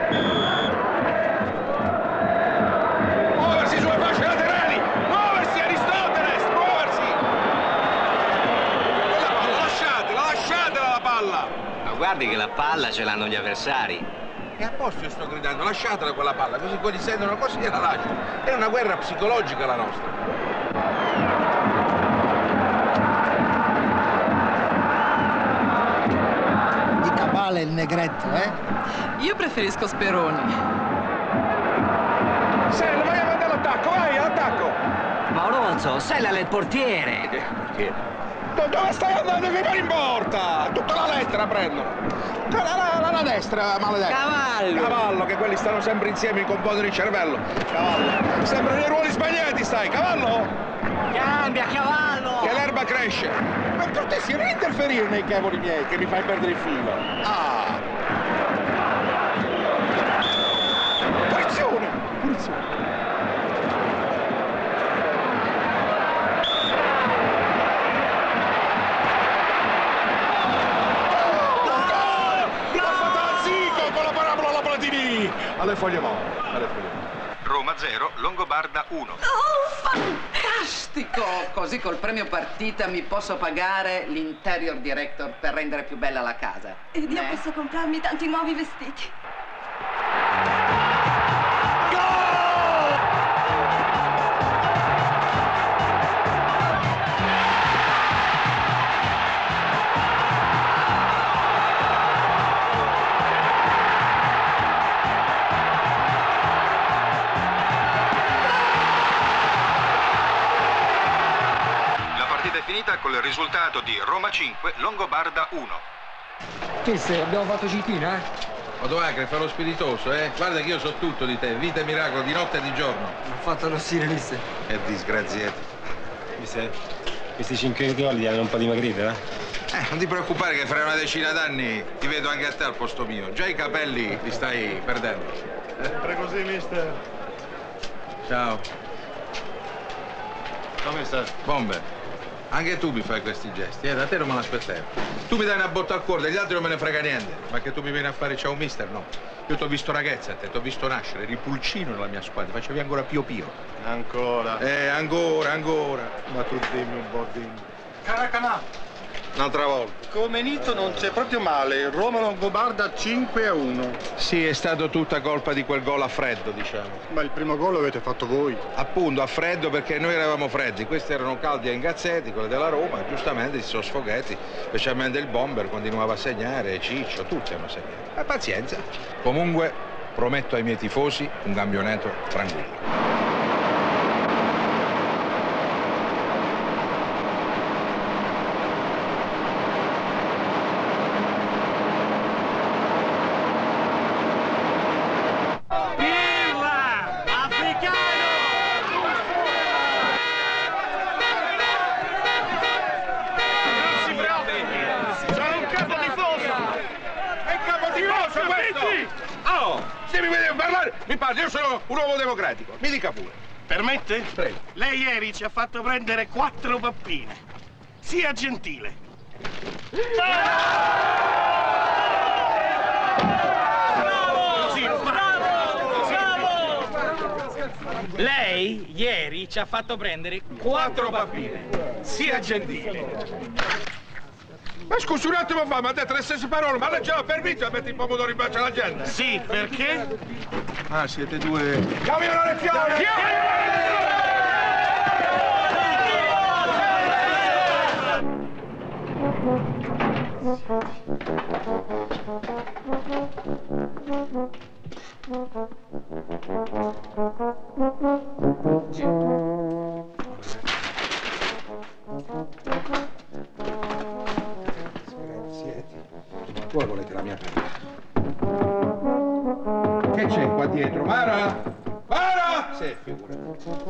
Muoversi sulle fasce laterali! Muoversi, Aristoteles! Muoversi! Quella palla, lasciatela, lasciatela la palla! Ma guardi che la palla ce l'hanno gli avversari. E a posto io sto gridando, lasciatela quella palla, così quelli sentono così e la lasciano. È una guerra psicologica la nostra. Dica male il negretto, eh? Io preferisco Speroni. Sella, vai avanti all'attacco, vai, all'attacco! Mauronzo, sellale il portiere. Eh, portiere. Dove stai andando? Che vai in porta? Tutta la lettera prendono. La, la, la, la destra, maledetta. Cavallo. Cavallo, che quelli stanno sempre insieme, mi confondono il cervello. Cavallo. Sempre nei ruoli sbagliati stai, cavallo? Cambia, cavallo. Che l'erba cresce. Ma per cortesia, non interferire nei cavoli miei, che mi fai perdere il filo. Ah. Punizione. Punizione. Alle foglie morte, alle foglie morte. Roma zero, Longobarda uno. Oh, fantastico! Così col premio partita mi posso pagare l'interior director per rendere più bella la casa. Ed io Eh? posso comprarmi tanti nuovi vestiti. Finita con il risultato di Roma cinque, Longobarda uno. Che sei? Abbiamo fatto cinquina, eh? Ma dov'è che fai lo spiritoso, eh? Guarda che io so tutto di te, vita e miracolo, di notte e di giorno. Ho fatto lo stile, mister. È disgraziato. Mister, questi cinque rioli hanno un po' dimagrito, eh? Eh, non ti preoccupare che fra una decina d'anni ti vedo anche a te al posto mio. Già i capelli li stai perdendo. Sempre così, mister. Ciao. Come stai? Bombe. Anche tu mi fai questi gesti, eh? Da te non me l'aspettavo. Tu mi dai una botta al cuore, degli altri non me ne frega niente. Ma che tu mi vieni a fare ciao mister, no. Io ti ho visto ragazza a te, ti ho visto nascere, eri pulcino nella mia squadra, facevi ancora pio pio. Ancora. Eh, ancora, ancora. Ma tu dimmi un po', dimmi. Caracanà, Un'altra volta. Come Nito non c'è proprio male. Roma Longobarda cinque a uno. Sì, è stato tutta colpa di quel gol a freddo, diciamo. Ma il primo gol l'avete fatto voi. Appunto, a freddo perché noi eravamo freddi. Questi erano caldi e ingazzetti, quelli della Roma. Giustamente si sono sfogati. Specialmente il Bomber continuava a segnare, Ciccio, tutti hanno segnato. E pazienza. Comunque, prometto ai miei tifosi un campionato tranquillo. Mi parli, io sono un uomo democratico, mi dica pure. Permette? Prego. Lei ieri ci ha fatto prendere quattro pappine. Sia gentile. Bravo! Bravo! Bravo! Lei ieri ci ha fatto prendere quattro pappine. Sia gentile. Ma scusi un attimo fa, mi ha detto le stesse parole, ma lei ce l'ha permesso a mettere i pomodori in faccia alla gente? Sì, perché? Ah, siete due... Cambiano le fiore! Voi volete la mia penna? Che c'è qua dietro? Mara? Mara! Sì, figurati.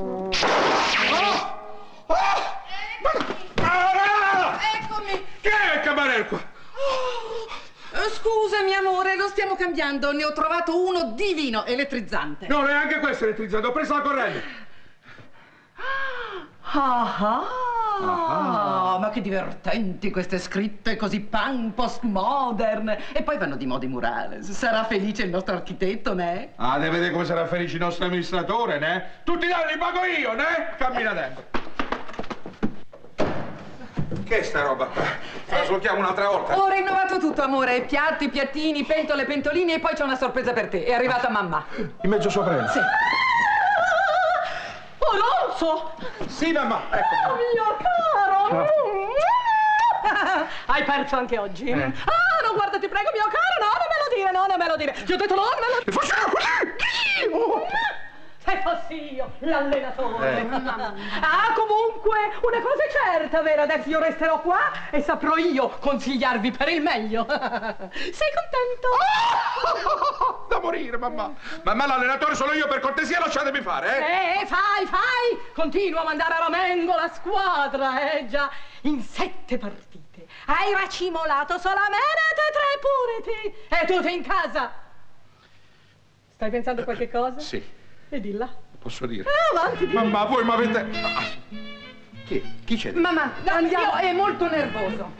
Oh! Oh! Mara! Eccomi! Che è, Camarel qua? Oh, scusami, amore, lo stiamo cambiando. Ne ho trovato uno divino, elettrizzante. No, neanche questo è elettrizzante, ho preso la corrente. Ah, ah. Ah. Ma che divertenti queste scritte così punk, postmodern. E poi vanno di moda i murales. Sarà felice il nostro architetto, ne? Ah, deve vedere come sarà felice il nostro amministratore, ne? Tutti i danni li pago io, ne? Cammina dentro. Che è sta roba qua? La svolchiamo un'altra volta? Ho rinnovato tutto, amore. Piatti, piattini, pentole, pentolini e poi c'è una sorpresa per te. È arrivata mamma. In mezzo sopra lei? Sì. Orolfo! Sì, mamma, ecco. Oh, mio caro! Hai perso anche oggi? Eh. Ah, no, guarda, ti prego, mio caro, no, non me lo dire, no, non me lo dire. Ti ho detto no, non me lo dire. Fossi io così! Se fossi io, l'allenatore. Eh. Ah, comunque, una cosa è certa, vero? Adesso io resterò qua e saprò io consigliarvi per il meglio. Sei contento? Oh, da morire, mamma. Mamma, l'allenatore sono io, per cortesia lasciatemi fare, eh? Eh, fai, fai! Continua a mandare a ramengo la squadra, eh, già. In sette partite hai racimolato solamente tre punti. E tu sei in casa. Stai pensando a qualche cosa? Sì. E dilla. Posso dire? Eh, avanti, dilla. Mamma, voi mi avete... Chi? Chi c'è? Mamma, andiamo, è molto nervoso.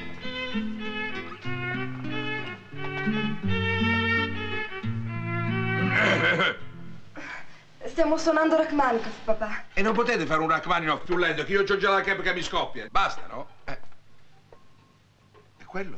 Stiamo suonando Rachmaninoff, papà. E non potete fare un Rachmaninoff più lento, che io ho già la cap che mi scoppia. Basta, no? Eh. È quello?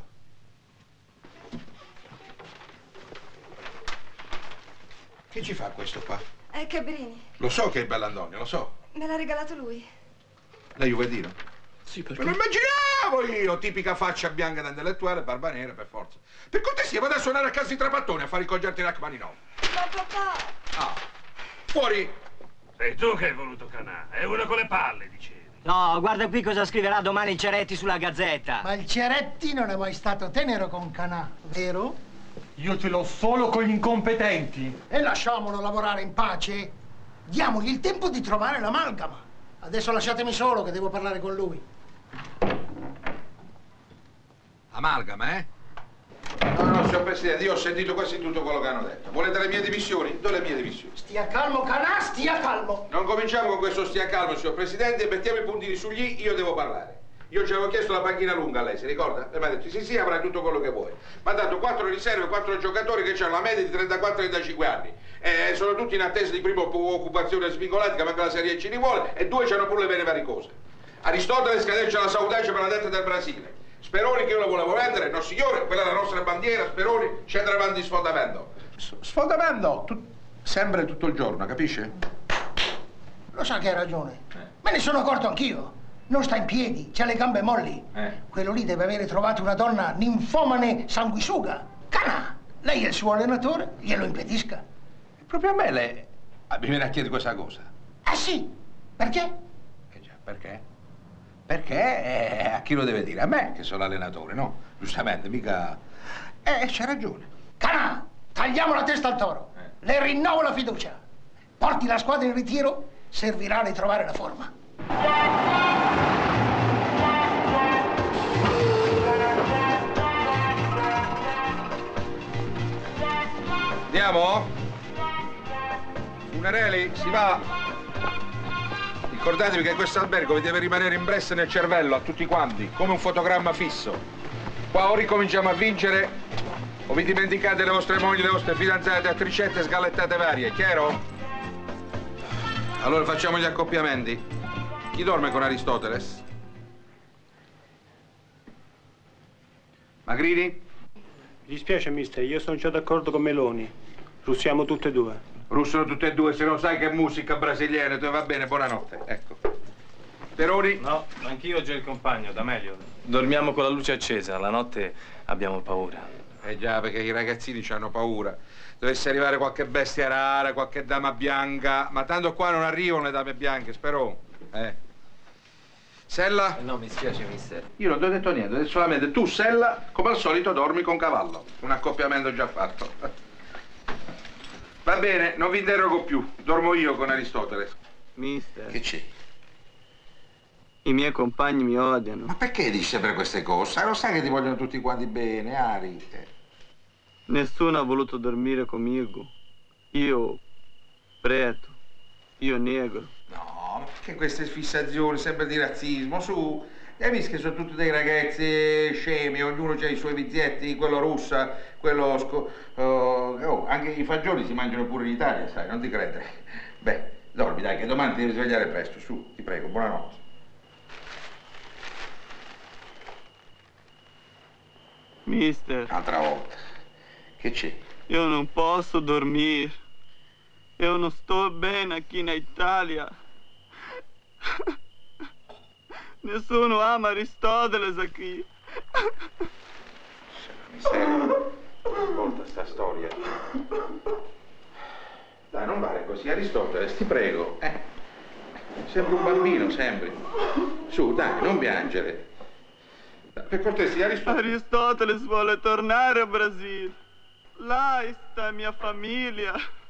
Che ci fa questo qua? È Cabrini. Lo so che è Bellandonio, lo so. Me l'ha regalato lui. Lei Juvedino? Sì, perché? Me lo immaginavo io, tipica faccia bianca da intellettuale, barba nera, per forza. Per cortesia, vado a suonare a casa di Trapattoni a fare i concerti Rachmaninoff. Ma papà... Ah, fuori! Sei tu che hai voluto Canà, è uno con le palle, dicevi. No, guarda qui cosa scriverà domani il Ceretti sulla Gazzetta. Ma il Ceretti non è mai stato tenero con Canà, vero? Io ce l'ho solo con gli incompetenti. E lasciamolo lavorare in pace. Diamogli il tempo di trovare l'amalgama. Adesso lasciatemi solo che devo parlare con lui. Amalgama, eh? No, no, signor Presidente, io ho sentito quasi tutto quello che hanno detto. Volete le mie dimissioni? Do le mie dimissioni. Stia calmo, Canà, stia calmo. Non cominciamo con questo stia calmo, signor Presidente, mettiamo i puntini sugli, io devo parlare. Io ci avevo chiesto la panchina lunga a lei, si ricorda? E mi ha detto sì sì, avrai tutto quello che vuoi. Mi ha dato quattro riserve, quattro giocatori che hanno la media di trentaquattro trentacinque anni. E sono tutti in attesa di prima occupazione svincolatica, ma anche la Serie ci rivuole, e due hanno pure le vene varicose. Aristotele scadeccia la saudade per la detta del Brasile. Speroni che io lo volevo vendere? No signore, quella è la nostra bandiera, Speroni scendere avanti in sfondamento. S sfondamento tu sempre tutto il giorno, capisce? Lo sa che hai ragione. Me ne sono accorto anch'io. Non sta in piedi, c'ha le gambe molli. Eh. Quello lì deve avere trovato una donna ninfomane sanguisuga. Canà, lei è il suo allenatore, glielo impedisca. Proprio a me lei ah, mi viene a chiedere questa cosa. Ah sì? Perché? Eh già, perché? Perché eh, a chi lo deve dire? A me, che sono l'allenatore, no? Giustamente, mica... Eh, c'ha ragione. Canà, tagliamo la testa al toro. Eh. Le rinnovo la fiducia. Porti la squadra in ritiro, servirà a ritrovare la forma. Andiamo? Funarelli, si va. Ricordatevi che questo albergo vi deve rimanere impresso nel cervello a tutti quanti, come un fotogramma fisso. Qua o ricominciamo a vincere o vi dimenticate le vostre mogli, le vostre fidanzate, attricette e sgallettate varie, chiaro? Allora facciamo gli accoppiamenti. Chi dorme con Aristoteles? Magrini? Mi dispiace, mister, io sono già d'accordo con Meloni. Russiamo tutte e due. Russano tutte e due, se non sai che è musica brasiliana, va bene, buonanotte. Ecco. Peroni? No, anch'io ho già il compagno, da meglio. Dormiamo con la luce accesa, la notte abbiamo paura. Eh già, perché i ragazzini hanno paura. Dovesse arrivare qualche bestia rara, qualche dama bianca, ma tanto qua non arrivano le dame bianche, spero. Eh. Sella? Eh no, mi spiace, mister. Io non ti ho detto niente, ho detto solamente tu, Sella, come al solito dormi con Cavallo. Un accoppiamento già fatto. Va bene, non vi interrogo più. Dormo io con Aristotele. Mister. Che c'è? I miei compagni mi odiano. Ma perché dici sempre queste cose? Lo sai che ti vogliono tutti quanti bene, Ari. Nessuno ha voluto dormire conmigo. Io, preto. Io negro. No, ma perché queste fissazioni sempre di razzismo? Su, hai visto che sono tutti dei ragazzi scemi, ognuno ha i suoi vizietti, quello russa, quello... Sco uh, oh, anche i fagioli si mangiano pure in Italia, sai, non ti credere. Beh, dormi dai, che domani ti devi svegliare presto, su, ti prego, buonanotte. Mister. Un'altra volta. Che c'è? Io non posso dormire. Io non sto bene qui in Italia. Nessuno ama Aristotele qui. Miseria. Ascolta sta storia. Dai, non vale così, Aristotele, ti prego. Eh. Sembri un bambino, sembri. Su, dai, non piangere. Per cortesia, Aristotele. Aristotele vuole tornare a Brasile. Là sta mia famiglia.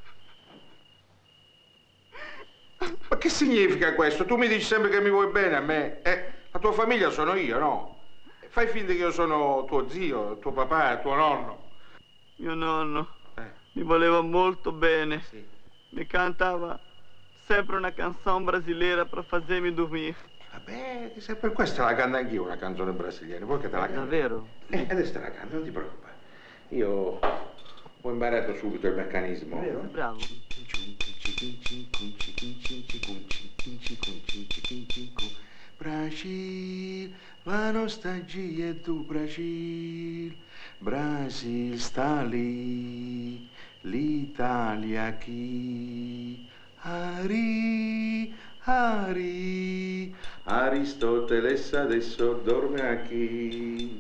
Ma che significa questo? Tu mi dici sempre che mi vuoi bene a me. Eh, la tua famiglia sono io, no? Fai finta che io sono tuo zio, tuo papà, tuo nonno. Mio nonno eh. mi voleva molto bene. Sì. Mi cantava sempre una canzone brasiliera per farmi dormire. Vabbè, se per questo la canto anch'io una canzone brasiliana. Poi che te la canto? Davvero? Eh, adesso te la canto, non ti preoccupare. Io ho imparato subito il meccanismo. Vero? Bravo. Brasil, la nostalgia do Brasil. Brasil sta lì, l'Italia qui. Ari, Ari, Aristotele adesso dorme qui.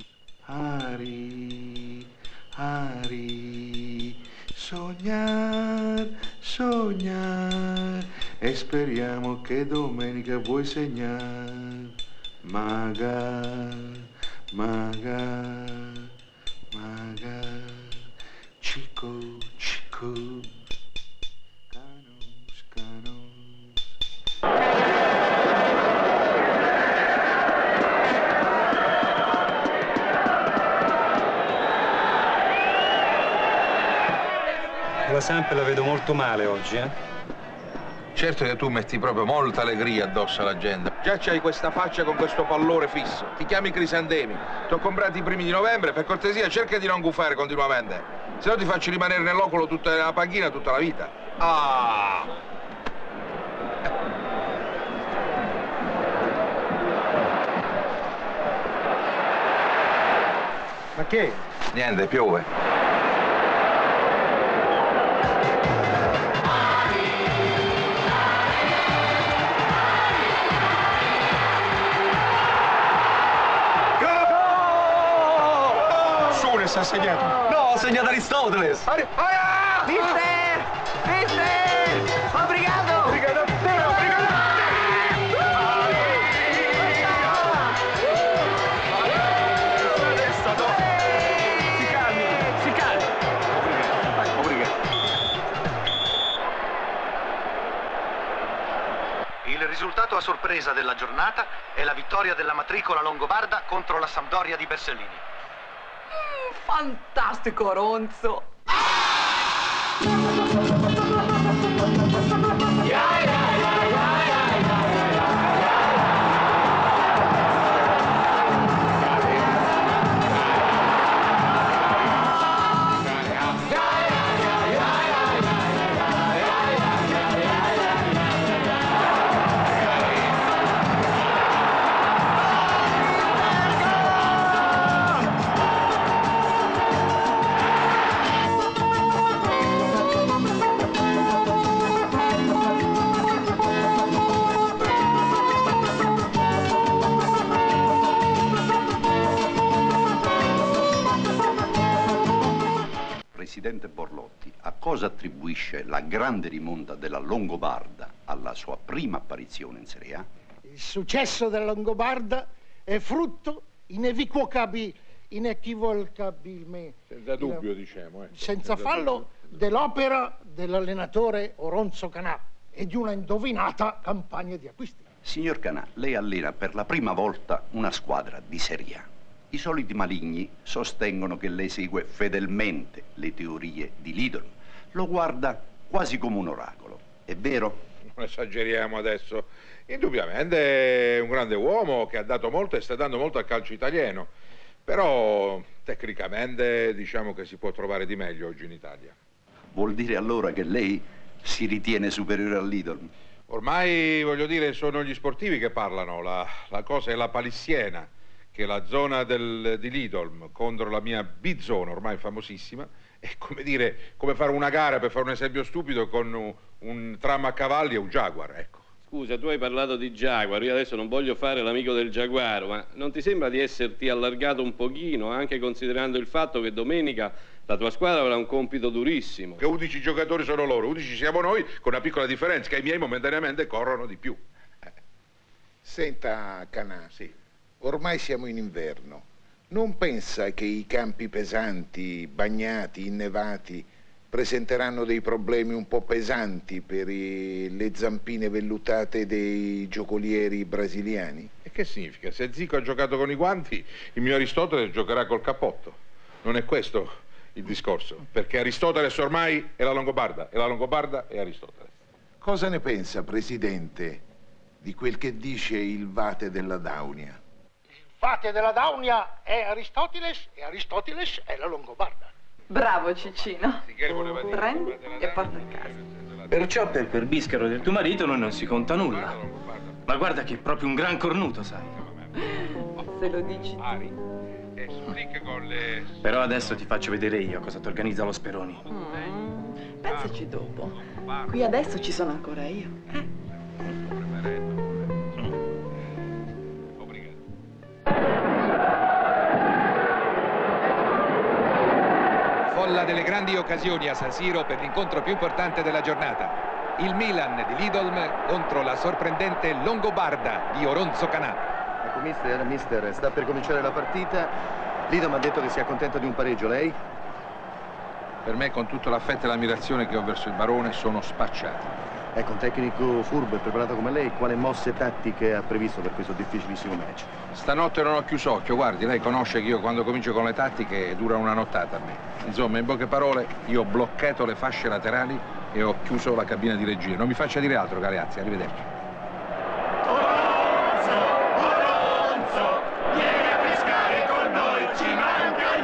Ari, Ari, sognar, sognar, e speriamo che domenica vuoi segnar. Maga, maga, maga, chico, chico, canos, canos. La Samp la vedo molto male oggi, eh? Certo che tu metti proprio molta allegria addosso alla gente. Già c'hai questa faccia con questo pallore fisso. Ti chiami Crisantemi. Ti ho comprato i primi di novembre. Per cortesia, cerca di non gufare continuamente. Se no ti faccio rimanere nell'ocolo tutta la panchina tutta la vita. Ah! Ma che? Niente, piove. Sunes ha segnato. No, ha segnato Aristoteles. Ari... Ah! Mister! Mister! Obrigado! Obrigado a te, obrigado a Adesso, no. Si calmi, si calmi. Obrigado, obrigado. Il risultato a sorpresa della giornata è la vittoria della matricola longobarda contro la Sampdoria di Bersellini. Fantastico, Ronzo! Presidente Borlotti, a cosa attribuisce la grande rimonta della Longobarda alla sua prima apparizione in Serie A? Il successo della Longobarda è frutto inequivocabil, inequivocabilmente, senza dubbio, diciamo. Eh. senza fallo, dell'opera dell'allenatore Oronzo Canà e di una indovinata campagna di acquisti. Signor Canà, lei allena per la prima volta una squadra di Serie A. I soliti maligni sostengono che lei segue fedelmente le teorie di Lidl. Lo guarda quasi come un oracolo. È vero? Non esageriamo adesso. Indubbiamente è un grande uomo che ha dato molto e sta dando molto al calcio italiano. Però tecnicamente diciamo che si può trovare di meglio oggi in Italia. Vuol dire allora che lei si ritiene superiore al Lidl? Ormai, voglio dire, sono gli sportivi che parlano. La, la cosa è la palissiena, che è la zona del, di Lidl contro la mia B-zona, ormai famosissima, è come dire, come fare una gara, per fare un esempio stupido, con un, un tram a cavalli e un Jaguar, ecco. Scusa, tu hai parlato di Jaguar, io adesso non voglio fare l'amico del Giaguaro, ma non ti sembra di esserti allargato un pochino, anche considerando il fatto che domenica la tua squadra avrà un compito durissimo? Che undici giocatori sono loro, undici siamo noi, con una piccola differenza, che i miei momentaneamente corrono di più. Eh. Senta, Canà, sì. Ormai siamo in inverno. Non pensa che i campi pesanti, bagnati, innevati, presenteranno dei problemi un po' pesanti per i, le zampine vellutate dei giocolieri brasiliani? E che significa? Se Zico ha giocato con i guanti, il mio Aristotele giocherà col cappotto. Non è questo il discorso, perché Aristotele ormai è la Longobarda, e la Longobarda è Aristotele. Cosa ne pensa, Presidente, di quel che dice il Vate della Daunia? Vate della Daunia è Aristoteles e Aristoteles è la Longobarda. Bravo Cicino. Prendi e porta a casa. Perciò per perbischero del tuo marito noi non si conta nulla. Ma guarda che è proprio un gran cornuto, sai. Se lo dici tu. Però adesso ti faccio vedere io cosa ti organizza lo Speroni. Mm, pensaci dopo. Qui adesso ci sono ancora io. Eh? Folla delle grandi occasioni a San Siro per l'incontro più importante della giornata. Il Milan di Lidl contro la sorprendente Longobarda di Oronzo Canà. Ecco, mister, mister, sta per cominciare la partita. Lidl mi ha detto che si accontenta di un pareggio, lei? Per me, con tutto l'affetto e l'ammirazione che ho verso il barone, sono spacciati. Ecco, un tecnico furbo e preparato come lei, quale mosse tattiche ha previsto per questo difficilissimo match? Stanotte non ho chiuso occhio, guardi, lei conosce che io quando comincio con le tattiche dura una nottata a me. Insomma, in poche parole, io ho bloccato le fasce laterali e ho chiuso la cabina di regia. Non mi faccia dire altro, ragazzi, arrivederci. Oronzo, Oronzo, vieni a pescare con noi, ci manca il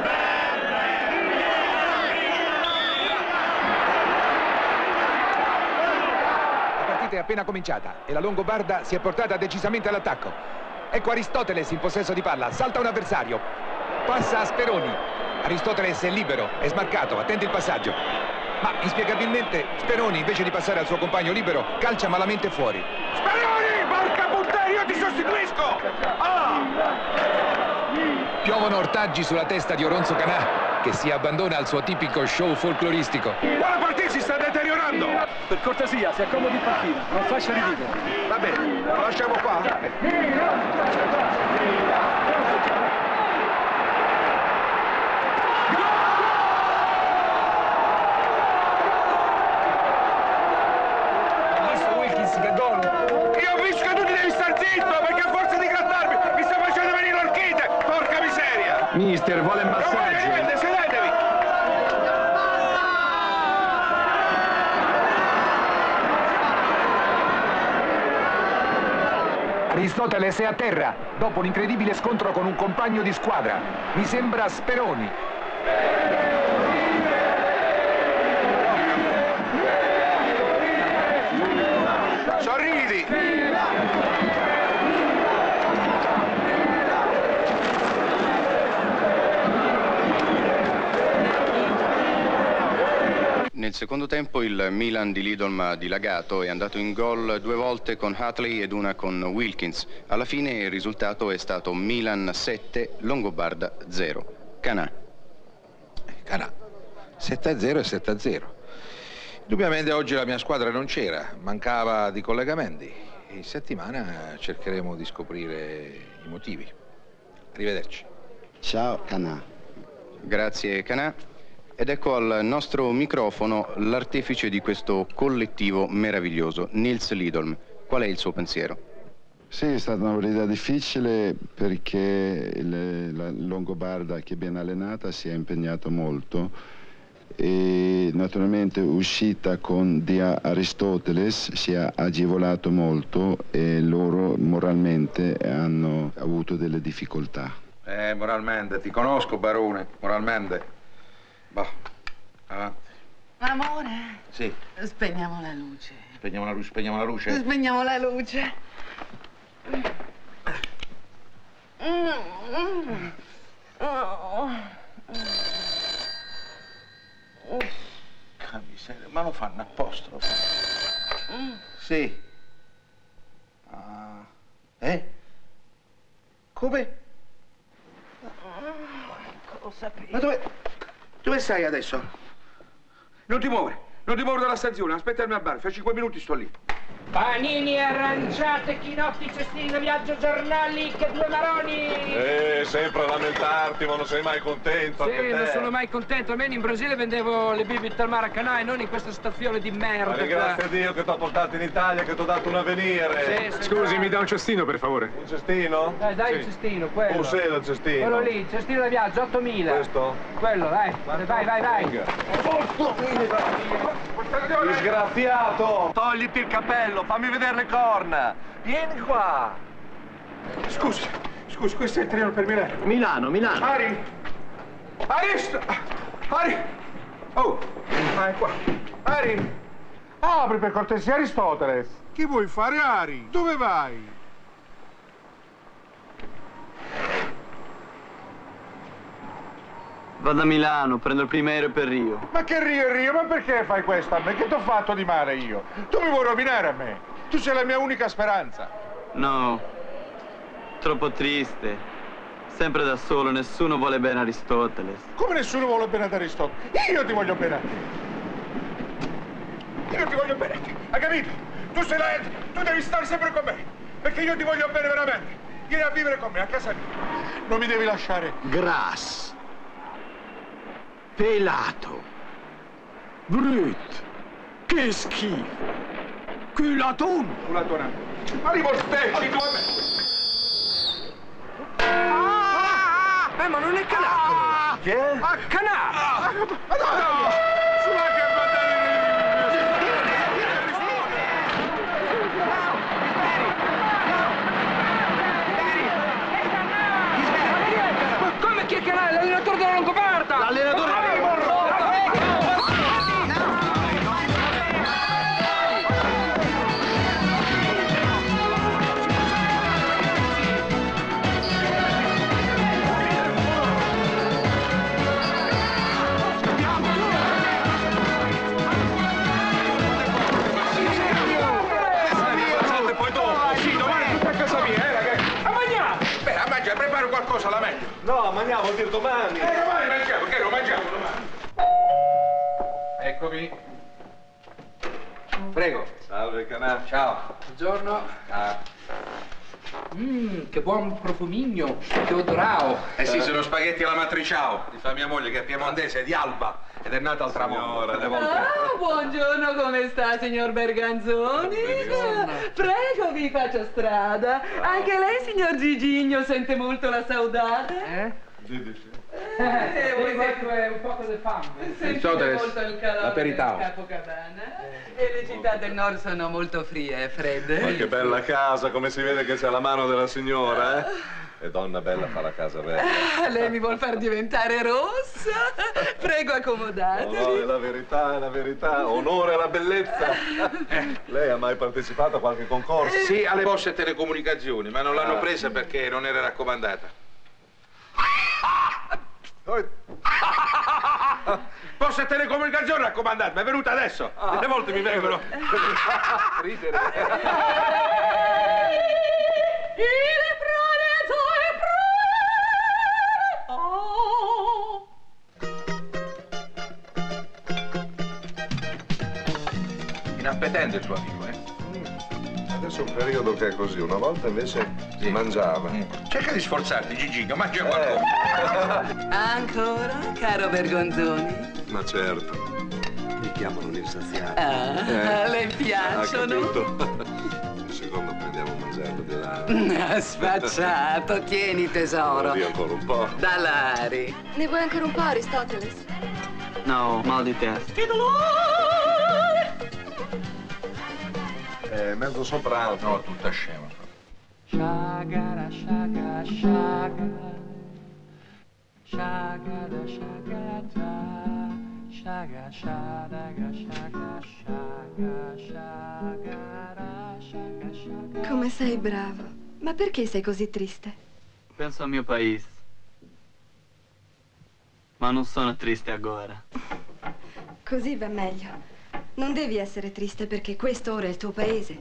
È appena cominciata e la Longobarda si è portata decisamente all'attacco. Ecco Aristoteles in possesso di palla, salta un avversario. Passa a Speroni. Aristoteles è libero, è smarcato, attende il passaggio. Ma inspiegabilmente Speroni, invece di passare al suo compagno libero, calcia malamente fuori. Speroni! Porca puttana, io ti sostituisco! Ah! Piovono ortaggi sulla testa di Oronzo Canà, che si abbandona al suo tipico show folcloristico. La partita si sta deteriorando! Per cortesia, si accomodi in panchina, non faccia ridicolo. Va bene, lo lasciamo qua. Io ho visto che tu ti devi star zitto, perché a forza di grattarmi mi sta facendo venire l'orchite, porca miseria! Mister, vuole un massaggio? Niente, sedetevi! Aristoteles è a terra, dopo un incredibile scontro con un compagno di squadra. Mi sembra Speroni. Sorridi! Nel secondo tempo il Milan di Lidolm ha dilagato, è andato in gol due volte con Hatley ed una con Wilkins. Alla fine il risultato è stato Milan sette, Longobarda zero. Canà. Canà. sette a zero e sette a zero. Indubbiamente oggi la mia squadra non c'era, mancava di collegamenti. In settimana cercheremo di scoprire i motivi. Arrivederci. Ciao, Canà. Grazie, Canà. Ed ecco al nostro microfono l'artefice di questo collettivo meraviglioso, Nils Lidolm. Qual è il suo pensiero? Sì, è stata una partita difficile perché il, la Longobarda, che è ben allenata, si è impegnato molto e naturalmente uscita con Di Aristoteles si è agevolato molto e loro moralmente hanno avuto delle difficoltà. Eh, moralmente, ti conosco, barone, moralmente. Bah, avanti. Amore? Sì. Spegniamo la luce. Spegniamo la luce, spegniamo la luce. Spegniamo la luce. Mm. Oh. Che miseria, ma lo fanno apposta, lo fanno. Mm. Sì. Ah. Eh? Come? Cosa per... Ma dove... Dove sei adesso? Non ti muovere, non ti muovere dalla stazione, aspettami al bar, fra cinque minuti sto lì. Panini aranciate, chinotti, cestini da viaggio, giornali, che due maroni! Eh, sempre a lamentarti, ma non sei mai contento. Sì, non sono mai contento. Almeno in Brasile vendevo le bibite al Maracanã e non in questa stazione di merda. Ma ringrazia Dio che ti ho portato in Italia, che ti ho dato un avvenire. Sì, sì, Scusi, bravo. mi dà un cestino, per favore. Un cestino? Dai, dai Sì. il cestino, quello. Oh, sì, il cestino. Quello lì, il cestino da viaggio, ottomila. Questo? Quello, dai. Vai, vai, vai. Disgraziato! Togliti il cappello, fammi vedere le corna. Vieni qua. Scusi, scusi, questo è il treno per Milano. Milano, Milano. Ari! Ari! Ari! Oh, ah, è qua. Ari! Apri per cortesia, Aristoteles. Che vuoi fare, Ari? Dove vai? Vado a Milano, prendo il primo aereo per Rio. Ma che Rio e Rio? Ma perché fai questo a me? Che t'ho fatto di male io? Tu mi vuoi rovinare a me? Tu sei la mia unica speranza. No, troppo triste. Sempre da solo, nessuno vuole bene Aristotele. Come nessuno vuole bene ad Aristotele? Io ti voglio bene a te. Io ti voglio bene a te. Hai capito? Tu sei la... Tu devi stare sempre con me. Perché io ti voglio bene veramente. Vieni a vivere con me, a casa mia. Non mi devi lasciare. Gras. Pelato. Brut. Che schifo. Culaton. Culatona. Arrivo stessi, tu a me. Ah, ah, eh, ma non è Canà! Che è? Ah, Canà! Madonna! Sulla che Come chi è Canà? L'allenatore della Longobarda! L'allenatore... No, mangiamo, vuol dire domani. Eh, domani mangiamo, che lo mangiamo domani? Eccomi. Prego. Salve, Canà. Ciao. Buongiorno. Ah. Mmm, che buon profumigno, che odorao. Eh sì, sono spaghetti alla matriciao, di fa mia moglie che è piemontese, è di Alba ed è nata al tramonto. Ah, buongiorno, come sta, signor Berganzoni? Prego, vi faccio strada. Anche lei, signor Gigigno, sente molto la saudade? Eh? Sì, Eh, voi sempre un poco di fame. sentite molto il calore l'aperitao. del Capocabana e le città del nord sono molto frie e fredde. Ma che bella casa, come si vede che c'è la mano della signora, eh? E donna bella fa la casa bella. Ah, lei mi vuol far diventare rossa? Prego, accomodatevi. No, no, è la verità, è la verità. Onore alla bellezza. Lei ha mai partecipato a qualche concorso? Sì, alle Poste e Telecomunicazioni, ma non l'hanno presa perché non era raccomandata. Poste e Telecomunicazioni raccomandate, mi è venuta adesso. Ah. Delle volte mi vengono. Ridere. Inappetente il suo amico, eh? Adesso è un periodo che è così, una volta invece si mangiava. Cerca di sforzarti, Gigino, mangia qualcosa. Ancora, caro Bergonzoni? Ma certo. Mi chiamano l'insaziato. Ah, le piacciono? Ha capito. Un secondo prendiamo a mangiarlo di là. Ah, sfacciato, tieni tesoro. Via ancora un po'. Dall'Ari. Ne vuoi ancora un po', Aristoteles? No, mal di testa. Che dolore! È mezzo soprano. No, tutta scema. Shagara, shaga, shaga. Shagada, shagata. Shaga, shadaga, shaga, shaga, shagara, shaga, shaga. Come sei bravo. Ma perché sei così triste? Penso al mio paese. Ma non sono triste ancora. Così va meglio. Non devi essere triste perché questo ora è il tuo paese.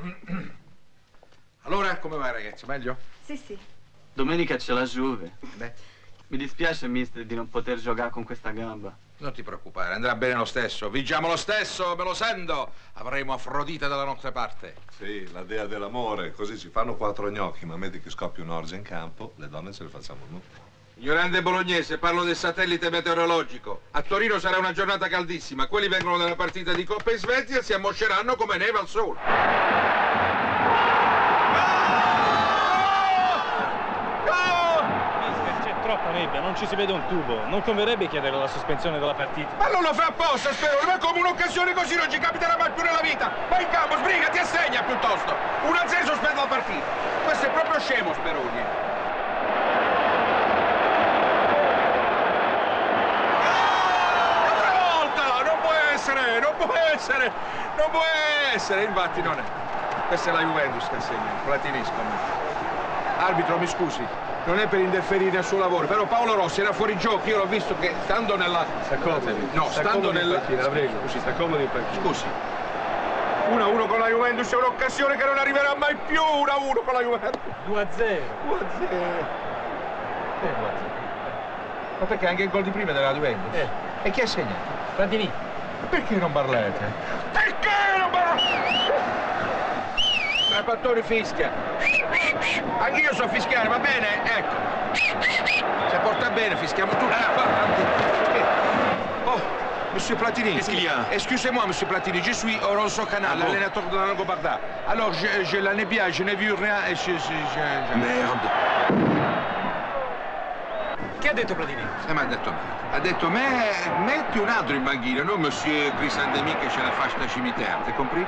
Allora, come va, ragazzi? Meglio? Sì, sì. Domenica c'è la Juve. Beh. Mi dispiace, mister, di non poter giocare con questa gamba. Non ti preoccupare, andrà bene lo stesso. Vigiamo lo stesso, me lo sento. Avremo Afrodite dalla nostra parte. Sì, la dea dell'amore. Così si fanno quattro gnocchi, ma metti che scoppia un'orgia in campo, le donne ce le facciamo noi. Ignorante bolognese, parlo del satellite meteorologico. A Torino sarà una giornata caldissima. Quelli vengono dalla partita di Coppa in Svezia e si ammosceranno come neve al sole. C'è troppa nebbia, non ci si vede un tubo. Non converrebbe chiedere la sospensione della partita. Ma non lo fa apposta, spero, ma come un'occasione così non ci capiterà mai più nella vita. Vai in campo, sbrigati e segna piuttosto. uno a zero sospende la partita. Questo è proprio scemo, Speroni. Non può essere, non può essere, infatti non è. Questa è la Juventus che segna, Platini scommette. Arbitro, mi scusi, non è per interferire al suo lavoro, però Paolo Rossi era fuori gioco, io l'ho visto che stando nella... S'accomodi. No, stando nella... La prego, scusi, s'accomodi in panchina. Scusi. uno a uno con la Juventus è un'occasione che non arriverà mai più, uno a uno con la Juventus. due a zero. due a zero. Che due a zero? Ma perché anche il gol di prima della Juventus? Eh. E chi ha segnato? Platini. Perché non parlate? Perché non parlate? Trapattore fischia. Anch'io so fischiare, va bene? Ecco. Se porta bene, fischiamo tutti. Oh, monsieur Platini. Qu'est-ce qu'il y a? Excusez-moi, monsieur Platini, je suis Oronzo Canal, Ah bon? l'allénateur de la Longo Barda. Alors, je, je l'année bien, je n'ai vu rien et je... je, je, je... Merde. Che ha detto Platini? E mi ha detto me. Ha detto me, metti un altro in banchina, non monsieur Crisandemi che ce la fa sta cimitero, ti compri?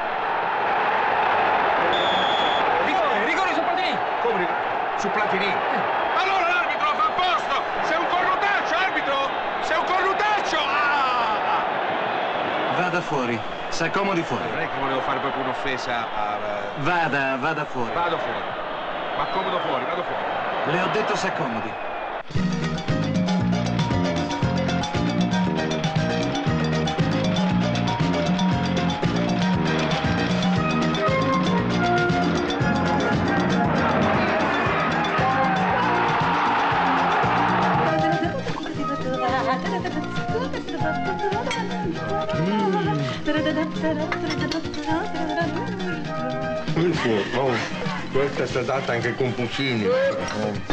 Rigore, rigore su Platini! Come? Su Platini? Eh. Allora l'arbitro lo fa a posto! Sei un cornutaccio, arbitro! Sei un cornutaccio! Ah! Vada fuori, si accomodi fuori. Non è che volevo fare proprio un'offesa a... Vada, vada fuori. Vado fuori. Ma accomodo fuori, vado fuori. Le ho detto si accomodi. Mm. Oh, questa è stata anche con Puccini. Oh.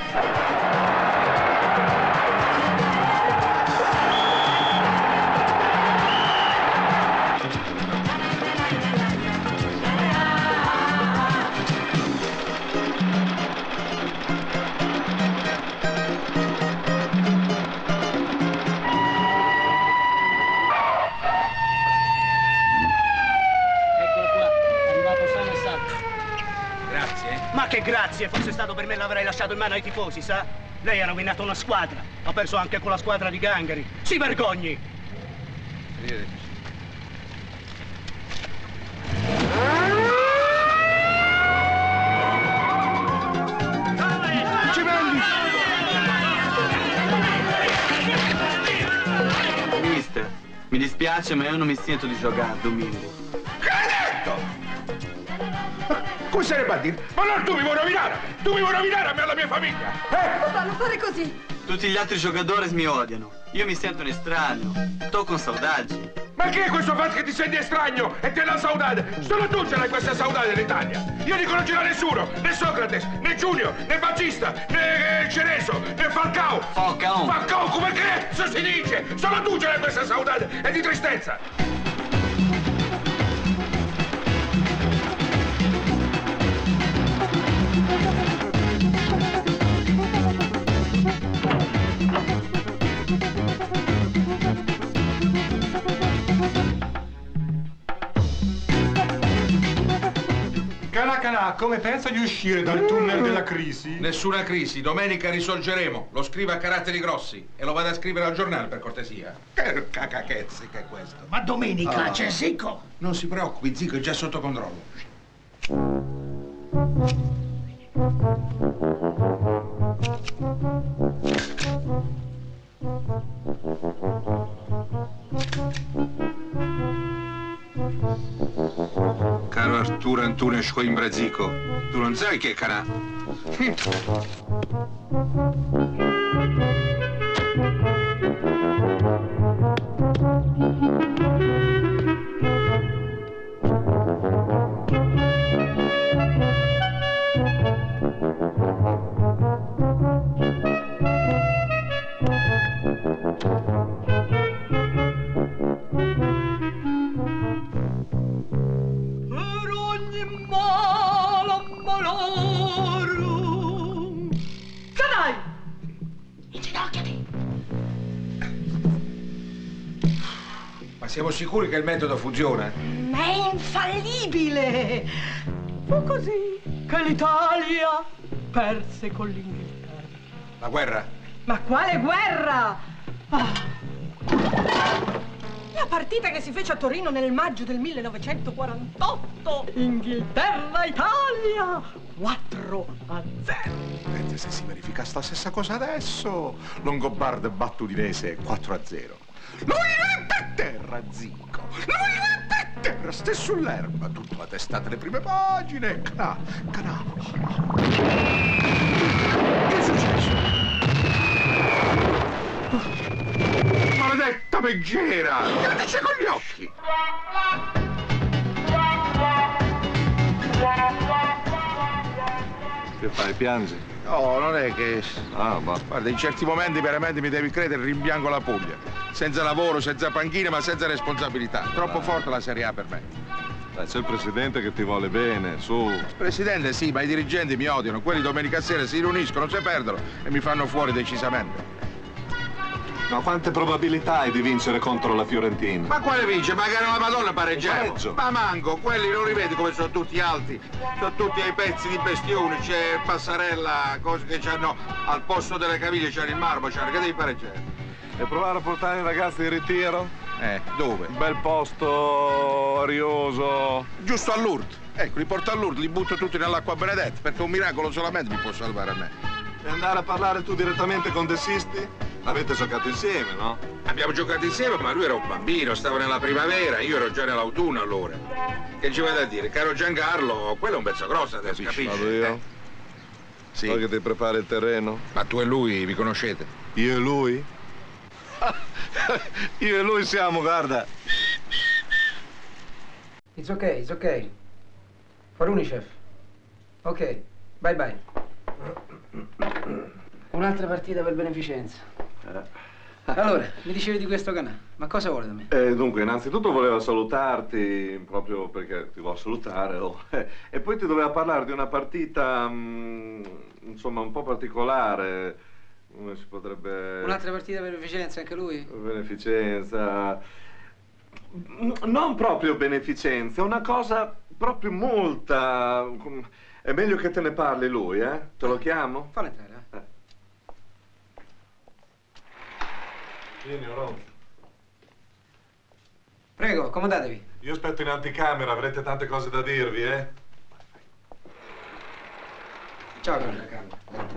Ma che grazie, fosse stato per me l'avrei lasciato in mano ai tifosi, sa? Lei ha rovinato una squadra, ha perso anche con la squadra di Gangheri. Si vergogni! Mister, mi dispiace ma io non mi sento di giocare, Domingo. Che hai detto? Come sarebbe a dire? Ma allora tu mi vuoi rovinare! Tu mi vuoi rovinare a me e alla mia famiglia! Eh? Papà, non fare così! Tutti gli altri giocatori mi odiano. Io mi sento un estraneo. Sto con saudade. Ma che è questo fatto che ti senti estraneo e te la saudade? Solo tu ce l'hai questa saudade in Italia! Io dico non ce l'ha nessuno! Né Socrate, né Giulio, né Battista, né eh, Cereso, né Falcao! Falcao! Falcao, come cazzo si dice? Solo tu ce l'hai questa saudade e di tristezza! Canà Canà, come pensa di uscire dal tunnel della crisi? Nessuna crisi, domenica risorgeremo. Lo scriva a caratteri grossi e lo vada a scrivere al giornale per cortesia. Che cacachezze che è questo? Ma domenica Ah. c'è Zico? Non si preoccupi, Zico è già sotto controllo. Caro Arturo Antunes Coimbra Zico, tu non sai che canà? Ma siamo sicuri che il metodo funziona? Ma è infallibile! Fu così che l'Italia perse con l'Inghilterra. La guerra? Ma quale guerra? Ah. La partita che si fece a Torino nel maggio del millenovecentoquarantotto. Inghilterra-Italia quattro a zero. Vedete se si verifica sta stessa cosa adesso. Longobarda batte Udinese quattro a zero. Lui è per terra, Zico. Lui è per terra, ste sull'erba. Tutta la testata alle prime pagine. Canà, canà. Che è successo? Maledetta meggera! Che la dice con gli occhi? Che fai, piangi? No, non è che... Ah, ma... Guarda, in certi momenti veramente mi devi credere, rimpiango la Puglia. Senza lavoro, senza panchine, ma senza responsabilità. Troppo forte la Serie A per me. Dai, c'è il presidente che ti vuole bene, su. Presidente, sì, ma i dirigenti mi odiano. Quelli domenica sera si riuniscono, si perdono e mi fanno fuori decisamente. Ma quante probabilità hai di vincere contro la Fiorentina? Ma quale vince? Magari la Madonna pareggiamo. Pareggio. Ma manco, quelli non li vedi come sono tutti alti. Sono tutti ai pezzi di bestioni, c'è Passarella, cose che c'hanno al posto delle caviglie, c'hanno il marmo, c'hanno che devi pareggiare. E provare a portare i ragazzi in ritiro? Eh, dove? Un bel posto arioso. Giusto a Lourdes. Ecco, li porto a Lourdes, li butto tutti nell'acqua benedetta, perché un miracolo solamente mi può salvare a me. E andare a parlare tu direttamente con De Sisti? Avete giocato insieme, no? Abbiamo giocato insieme, ma lui era un bambino, stava nella primavera, io ero già nell'autunno allora. Che ci vado a dire? Caro Giancarlo, quello è un pezzo grosso adesso, capisci? Vado io? Eh? Sì. Vuoi che ti prepari il terreno? Ma tu e lui vi conoscete? Io e lui? Io e lui siamo, guarda. It's okay, it's okay. For UNICEF. Ok, bye bye. Un'altra partita per beneficenza. Allora, mi dicevi di questo Canà, ma cosa vuole da me? Eh, dunque, innanzitutto voleva salutarti, proprio perché ti vuole salutare, oh. eh, e poi ti doveva parlare di una partita, mh, insomma, un po' particolare, come si potrebbe... Un'altra partita per beneficenza, anche lui? Beneficenza... Non proprio beneficenza, una cosa proprio molta... È meglio che te ne parli lui, eh? Te lo chiamo? Fallo entrare, eh? eh. Vieni, Oronzo. Prego, accomodatevi. Io aspetto in anticamera, avrete tante cose da dirvi, eh? Ciao, Carlo.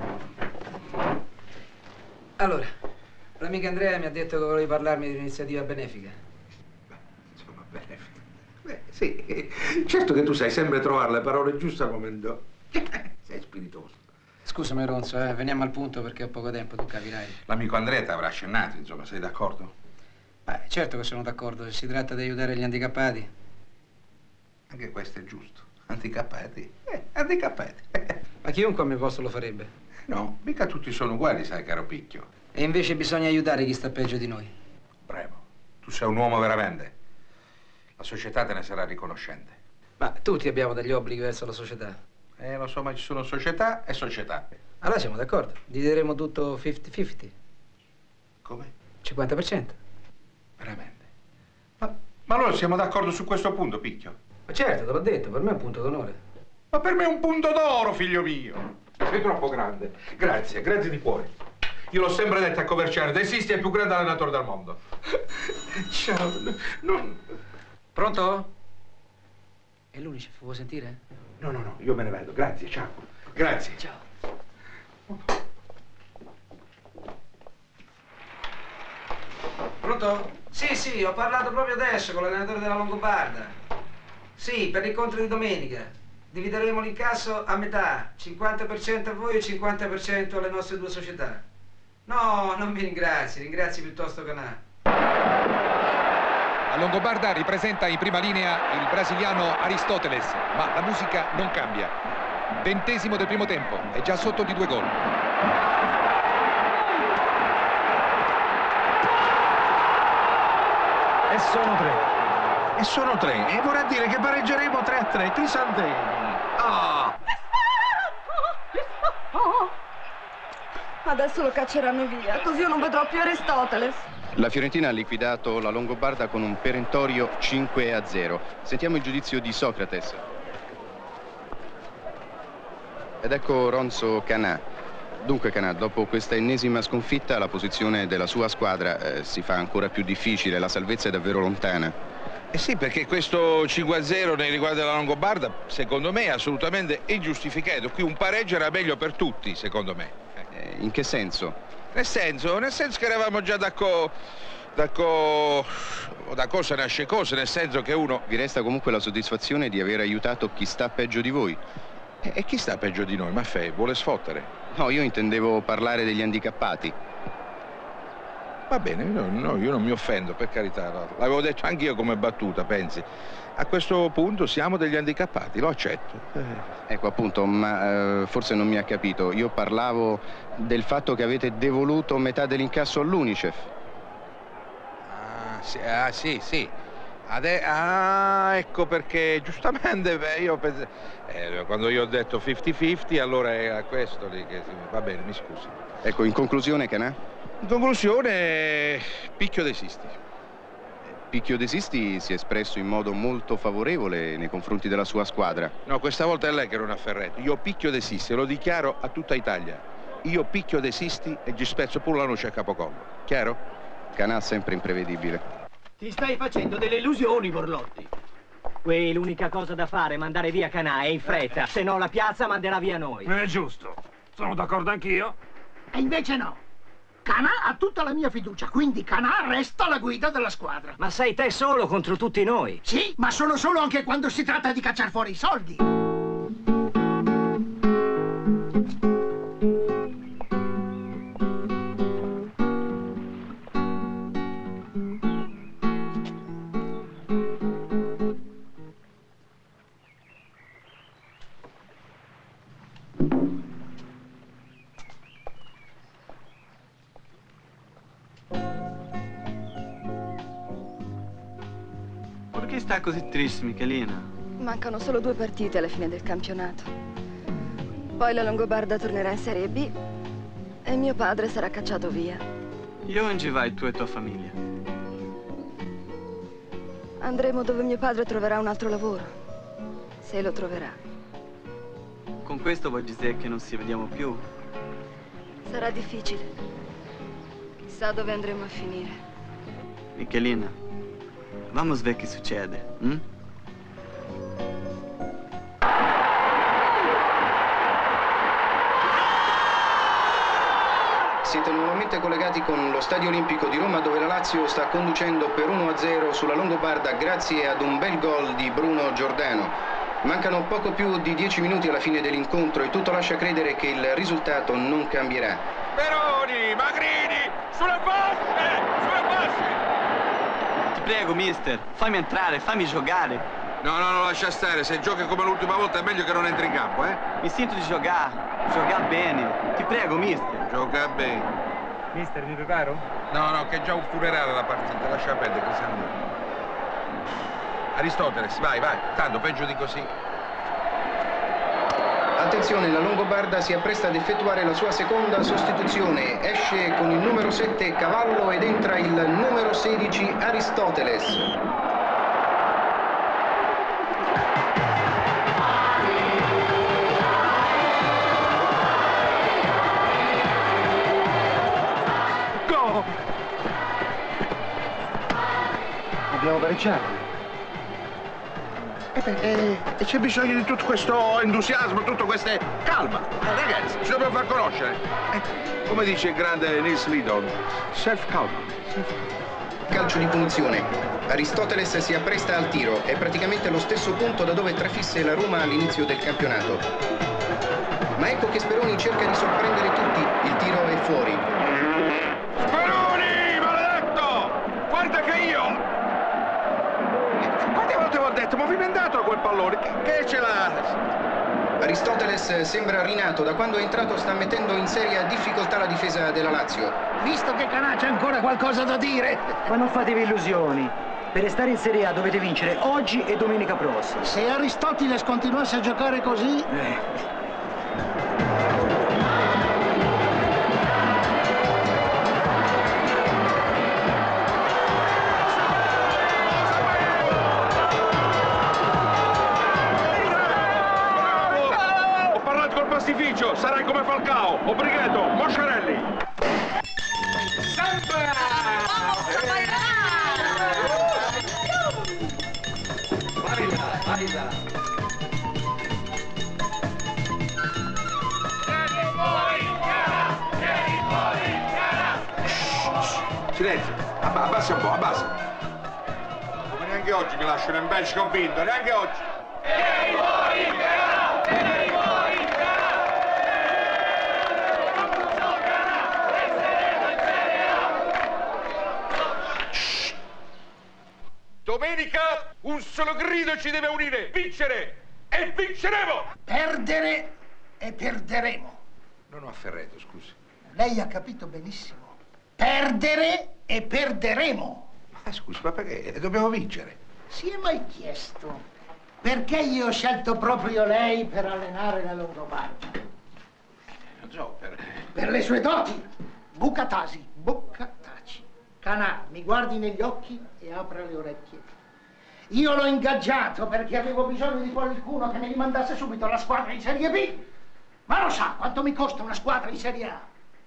Allora, l'amica Andrea mi ha detto che volevi parlarmi di un'iniziativa benefica. Insomma, benefica. Beh, sì, certo che tu sai sempre trovare le parole giuste al momento. Sei spiritoso. Scusami, Ronzo, eh, veniamo al punto perché ho poco tempo, tu capirai. L'amico Andrea ti avrà accennato, insomma, sei d'accordo? Beh, certo che sono d'accordo, se si tratta di aiutare gli handicappati. Anche questo è giusto. Handicappati? Eh, handicappati. Ma chiunque a mio posto lo farebbe. No, mica tutti sono uguali, sai, caro Picchio. E invece bisogna aiutare chi sta peggio di noi. Bravo. Tu sei un uomo veramente. La società te ne sarà riconoscente. Ma tutti abbiamo degli obblighi verso la società. Eh, lo so, ma ci sono società e società. Allora siamo d'accordo. Divideremo tutto cinquanta cinquanta. Come? cinquanta per cento. Veramente? Ma, ma allora siamo d'accordo su questo punto, Picchio? Ma certo, te l'ho detto, per me è un punto d'onore. Ma per me è un punto d'oro, figlio mio. Sei troppo grande. Grazie, grazie di cuore. Io l'ho sempre detto a Coverciano, De Sisti è il più grande allenatore del mondo. Ciao. Non... Pronto? È l'UNICEF, vuoi sentire? No, no, no, io me ne vado. Grazie, ciao. Grazie. Ciao. Pronto? Sì, sì, ho parlato proprio adesso con l'allenatore della Longobarda. Sì, per l'incontro di domenica. Divideremo l'incasso a metà, cinquanta per cento a voi e cinquanta per cento alle nostre due società. No, non mi ringrazi, ringrazi piuttosto Canà. La Longobarda ripresenta in prima linea il brasiliano Aristoteles, ma la musica non cambia. Ventesimo del primo tempo, è già sotto di due gol. E sono tre. E sono tre, e vorrà dire che pareggeremo tre a tre, Crisantemi. Oh. Adesso lo cacceranno via, così io non vedrò più Aristoteles. La Fiorentina ha liquidato la Longobarda con un perentorio cinque a zero. Sentiamo il giudizio di Socrates. Ed ecco Ronzo Canà. Dunque Canà, dopo questa ennesima sconfitta la posizione della sua squadra eh, si fa ancora più difficile, la salvezza è davvero lontana. Eh sì, perché questo cinque a zero nei riguardi della Longobarda, secondo me, è assolutamente ingiustificato. Qui un pareggio era meglio per tutti, secondo me. Eh, in che senso? Nel senso, nel senso che eravamo già d'accordo, d'accordo, da cosa nasce cosa, nel senso che uno... Vi resta comunque la soddisfazione di aver aiutato chi sta peggio di voi. E, e chi sta peggio di noi? Maffei, vuole sfottere? No, io intendevo parlare degli handicappati. Va bene, no, no, io non mi offendo, per carità, l'avevo detto anch'io come battuta, pensi. A questo punto siamo degli handicappati, lo accetto. Eh. Ecco appunto, ma eh, forse non mi ha capito. Io parlavo del fatto che avete devoluto metà dell'incasso all'UNICEF. Ah, sì, ah, sì, sì. Ade ah, ecco perché, giustamente, beh, io penso, eh, quando io ho detto cinquanta cinquanta, allora è questo lì che... Va bene, mi scusi. Ecco, in conclusione, Canà? In conclusione, Picchio De Sisti. Picchio De Sisti si è espresso in modo molto favorevole nei confronti della sua squadra. No, questa volta è lei che non ha ferretto. Io Picchio De Sisti, lo dichiaro a tutta Italia. Io Picchio De Sisti e gli spezzo pure la noce a capocollo. Chiaro? Canà sempre imprevedibile. Ti stai facendo delle illusioni, Borlotti. Qui l'unica cosa da fare è mandare via Canà e in fretta, se no la piazza manderà via noi. È giusto. Sono d'accordo anch'io. E invece no. Canà ha tutta la mia fiducia, quindi Canà resta alla guida della squadra. Ma sei te solo contro tutti noi. Sì, ma sono solo anche quando si tratta di cacciare fuori i soldi. sta così triste, Michelina? Mancano solo due partite alla fine del campionato. Poi la Longobarda tornerà in Serie B e mio padre sarà cacciato via. Io non ci vai, tu e tua famiglia. Andremo dove mio padre troverà un altro lavoro, se lo troverà. Con questo vuol dire che non ci vediamo più? Sarà difficile. Chissà dove andremo a finire. Michelina, vamos ver che succede, hm? Siete nuovamente collegati con lo Stadio Olimpico di Roma, dove la Lazio sta conducendo per uno a zero sulla Longobarda grazie ad un bel gol di Bruno Giordano. Mancano poco più di dieci minuti alla fine dell'incontro e tutto lascia credere che il risultato non cambierà. Speroni, Magrini, sulle fasce, sulle fasce! Ti prego, mister, fammi entrare, fammi giocare. No, no, no, lascia stare. Se giochi come l'ultima volta è meglio che non entri in campo, eh? Mi sento di giocare, giocare bene. Ti prego, mister. Gioca bene. Mister, mi preparo? No, no, che è già un funerale la partita, lascia perdere che siamo. Aristoteles, vai, vai, tanto peggio di così. Attenzione, la Longobarda si appresta ad effettuare la sua seconda sostituzione. Esce con il numero sette Cavallo ed entra il numero sedici Aristoteles. Abbiamo pareggiato. E, e, e c'è bisogno di tutto questo entusiasmo, tutto queste... Calma, eh, ragazzi, ci dobbiamo far conoscere. Eh, come dice il grande Nils Lidl, self-calm. Self Calcio di punizione. Aristoteles si appresta al tiro. È praticamente lo stesso punto da dove trafisse la Roma all'inizio del campionato. Ma ecco che Speroni cerca di sorprendere tutti. Il tiro è fuori. Speroni, maledetto! Guarda che io... Quante volte vi ho detto, movimentato quel pallone, che, che ce l'ha? Aristoteles sembra rinato, da quando è entrato sta mettendo in seria difficoltà la difesa della Lazio. Visto che Canà c'è ancora qualcosa da dire. Ma non fatevi illusioni. Per restare in Serie A dovete vincere oggi e domenica prossima. Se Aristoteles continuasse a giocare così... Eh. Sarai come Falcao, Obrighetto, Moscarelli. Sempre! Valida, valida. Silenzio, Abba, abbassa un po', abbassa. Ma neanche oggi mi lasciano in bench convinto, neanche oggi. Vieni fuori, Canà! Vieni fuori, Canà! Domenica un solo grido ci deve unire, vincere e vinceremo! Perdere e perderemo. Non ho afferrato, scusi. Lei ha capito benissimo. Perdere e perderemo. Ma scusi, ma perché? Dobbiamo vincere. Si è mai chiesto perché io ho scelto proprio lei per allenare la Longobarda? Non so, per... Per le sue doti. Bucatasi, Bucataci. Canà, mi guardi negli occhi e apra le orecchie. Io l'ho ingaggiato perché avevo bisogno di qualcuno che mi rimandasse subito alla squadra in Serie B. Ma lo sa quanto mi costa una squadra in Serie A?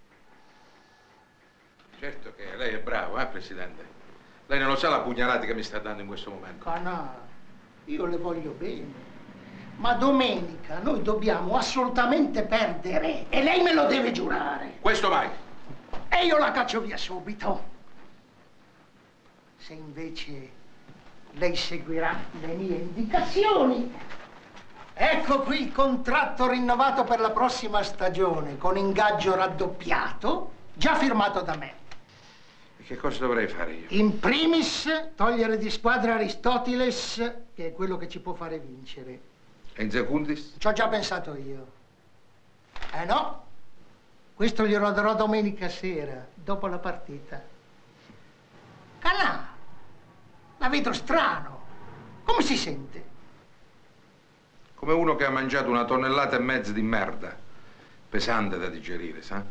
Certo che lei è bravo, eh, Presidente? Lei non lo sa la pugnalata che mi sta dando in questo momento. Canà, io le voglio bene. Ma domenica noi dobbiamo assolutamente perdere e lei me lo deve giurare. Questo mai. E io la caccio via subito. Se invece lei seguirà le mie indicazioni. Ecco qui il contratto rinnovato per la prossima stagione, con ingaggio raddoppiato, già firmato da me. E che cosa dovrei fare io? In primis, togliere di squadra Aristoteles, che è quello che ci può fare vincere. E in secundis? Ci ho già pensato io. Eh no? Questo glielo darò domenica sera, dopo la partita. Canà, la vedo strano. Come si sente? Come uno che ha mangiato una tonnellata e mezza di merda. Pesante da digerire, sa?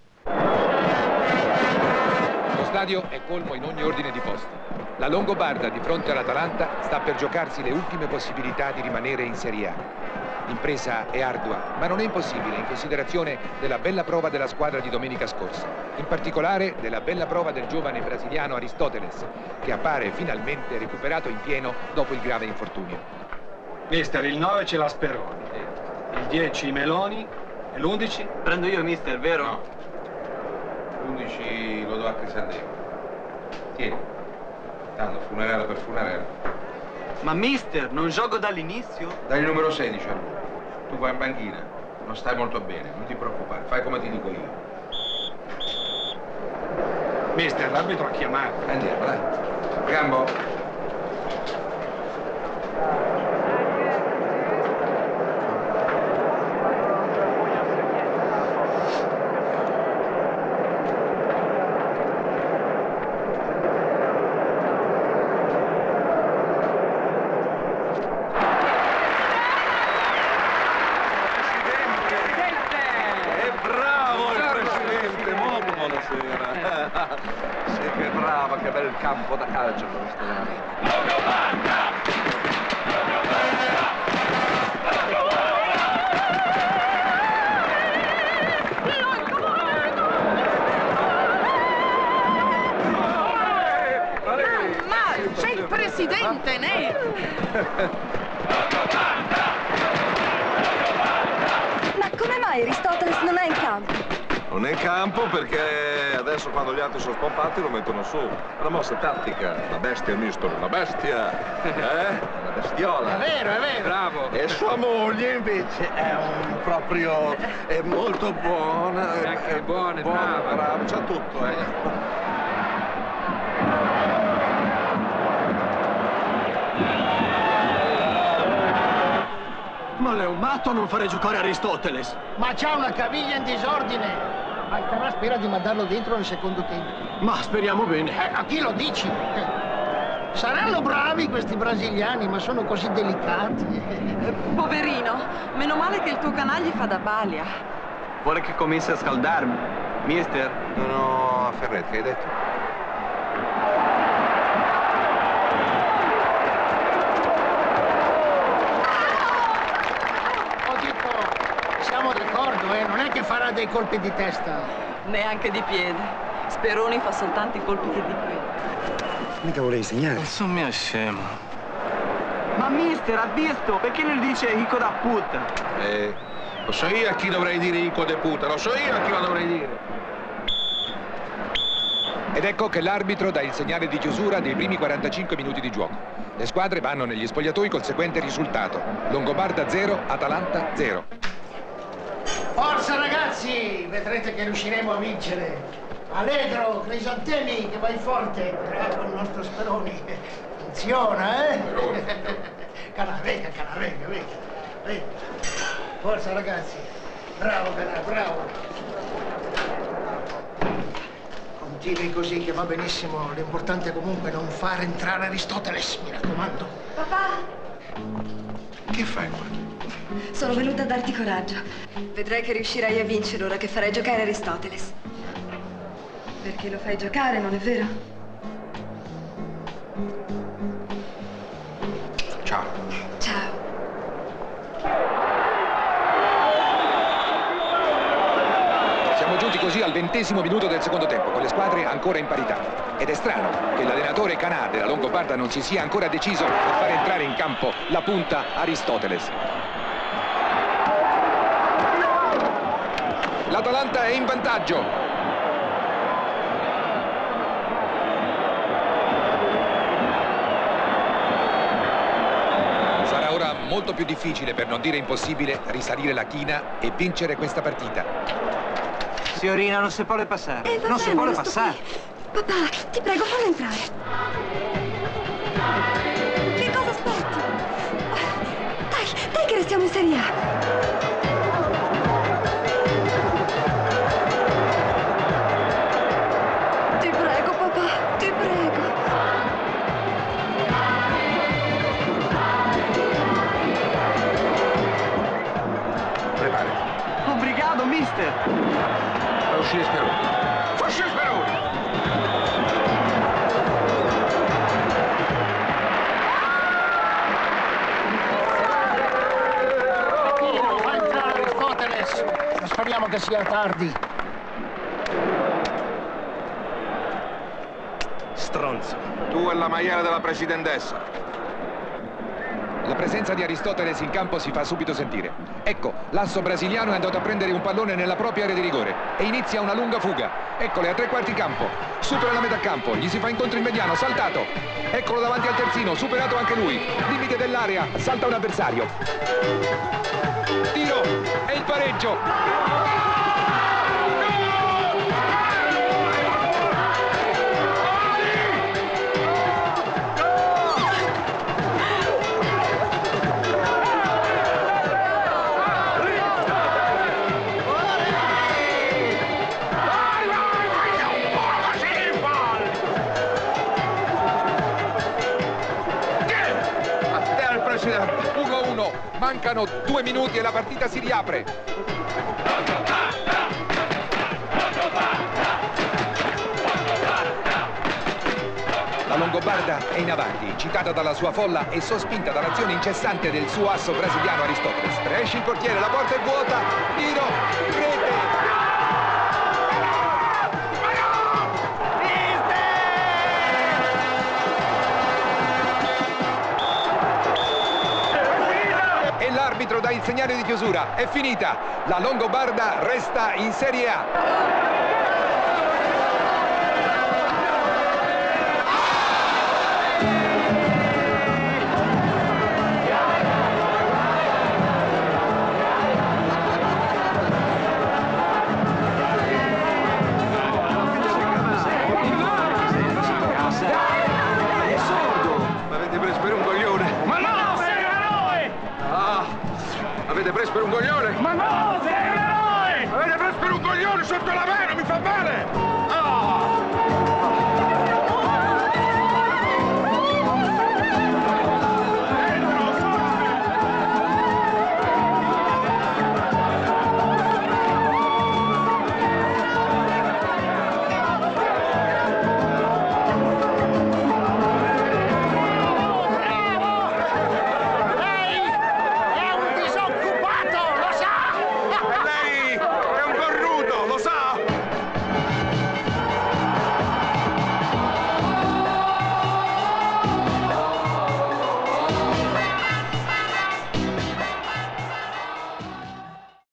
Lo stadio è colmo in ogni ordine di posti. La Longobarda di fronte all'Atalanta sta per giocarsi le ultime possibilità di rimanere in Serie A. L'impresa è ardua, ma non è impossibile in considerazione della bella prova della squadra di domenica scorsa. In particolare della bella prova del giovane brasiliano Aristoteles, che appare finalmente recuperato in pieno dopo il grave infortunio. Mister, il nove ce l'ha Speroni, il dieci Meloni e l'undici? Prendo io, mister, vero? No. l'undici lo do a Crisantemo. Tieni. Tanto funerale per funerale. Ma mister, non gioco dall'inizio? Dai il numero sedici a lui. Tu vai in banchina, non stai molto bene, non ti preoccupare, fai come ti dico io. Mister, l'arbitro ha chiamato. Andiamo, dai. Gambo. Sì, che brava, che bel campo da calcio questo. Ma c'è il presidente nero! Ma come mai Aristoteles non è in campo? Non è in campo perché adesso quando gli altri sono spompati lo mettono su. È una mossa tattica. Una bestia, mister, una bestia. Eh? Una bestiola. È vero, è vero. Bravo. E sua moglie invece è un proprio... è molto buona. È anche buona, buona, brava. brava. C'ha tutto, eh. Ma lei è un matto a non fare giocare Aristoteles. Ma c'ha una caviglia in disordine. Ma Canà spera di mandarlo dentro nel secondo tempo. Ma speriamo bene. Eh, a chi lo dici? Eh, saranno bravi questi brasiliani, ma sono così delicati. Poverino, meno male che il tuo Canà gli fa da balia. Vuole che cominci a scaldarmi, mister? No, no, Ferretti, che hai detto? Siamo d'accordo, eh? Non è che farà dei colpi di testa. Neanche di piede. Speroni fa soltanto i colpi che di qui. Mica volevi segnare. Non sono mio scemo. Ma mister, ha visto? Perché lui dice Ico da puta? Eh, lo so io a chi dovrei dire Ico de puta, lo so io a chi lo dovrei dire. Ed ecco che l'arbitro dà il segnale di chiusura dei primi quarantacinque minuti di gioco. Le squadre vanno negli spogliatoi col seguente risultato: Longobarda zero, Atalanta zero. Forza ragazzi, vedrete che riusciremo a vincere. Allegro, Crisantemi, che vai forte. Bravo il nostro Speroni. Funziona, eh? Canà, venga, Canà, venga, venga, venga. Forza ragazzi. Bravo, Canà, bravo. Continui così che va benissimo. L'importante comunque è non far entrare Aristoteles, mi raccomando. Papà, Che fai qua? sono venuta a darti coraggio. Vedrai che riuscirai a vincere ora che farai giocare Aristoteles. Perché lo fai giocare, non è vero? Ciao. Ciao. Siamo giunti così al ventesimo minuto del secondo tempo, con le squadre ancora in parità. Ed è strano che l'allenatore Canà della Longobarda non si sia ancora deciso a far entrare in campo la punta Aristoteles. L'Atalanta è in vantaggio. Sarà ora molto più difficile, per non dire impossibile, risalire la china e vincere questa partita. Signorina, non si può passare. Eh, va non si bene, può lo sto passare. qui. Papà, ti prego, fallo entrare. Che cosa aspetti? Dai, dai che restiamo in Serie A. Ti prego, papà, ti prego. che sia tardi. Stronzo. Tu e la maiale della presidentessa. La presenza di Aristoteles in campo si fa subito sentire. Ecco, l'asso brasiliano è andato a prendere un pallone nella propria area di rigore e inizia una lunga fuga. Eccole a tre quarti campo, supera la metà campo, gli si fa incontro in mediano, saltato. Eccolo davanti al terzino, superato anche lui. Limite dell'area, salta un avversario. Tiro e il pareggio. uno a uno, mancano due minuti e la partita si riapre. La Longobarda è in avanti, citata dalla sua folla e sospinta dall'azione incessante del suo asso brasiliano Aristoteles. Esce il portiere, la porta è vuota, tiro, rete. L'arbitro dà il segnale di chiusura, è finita, la Longobarda resta in Serie A. Avete preso per un coglione? Ma no, sei un eroe! Avete preso per un coglione sotto la mano, mi fa male!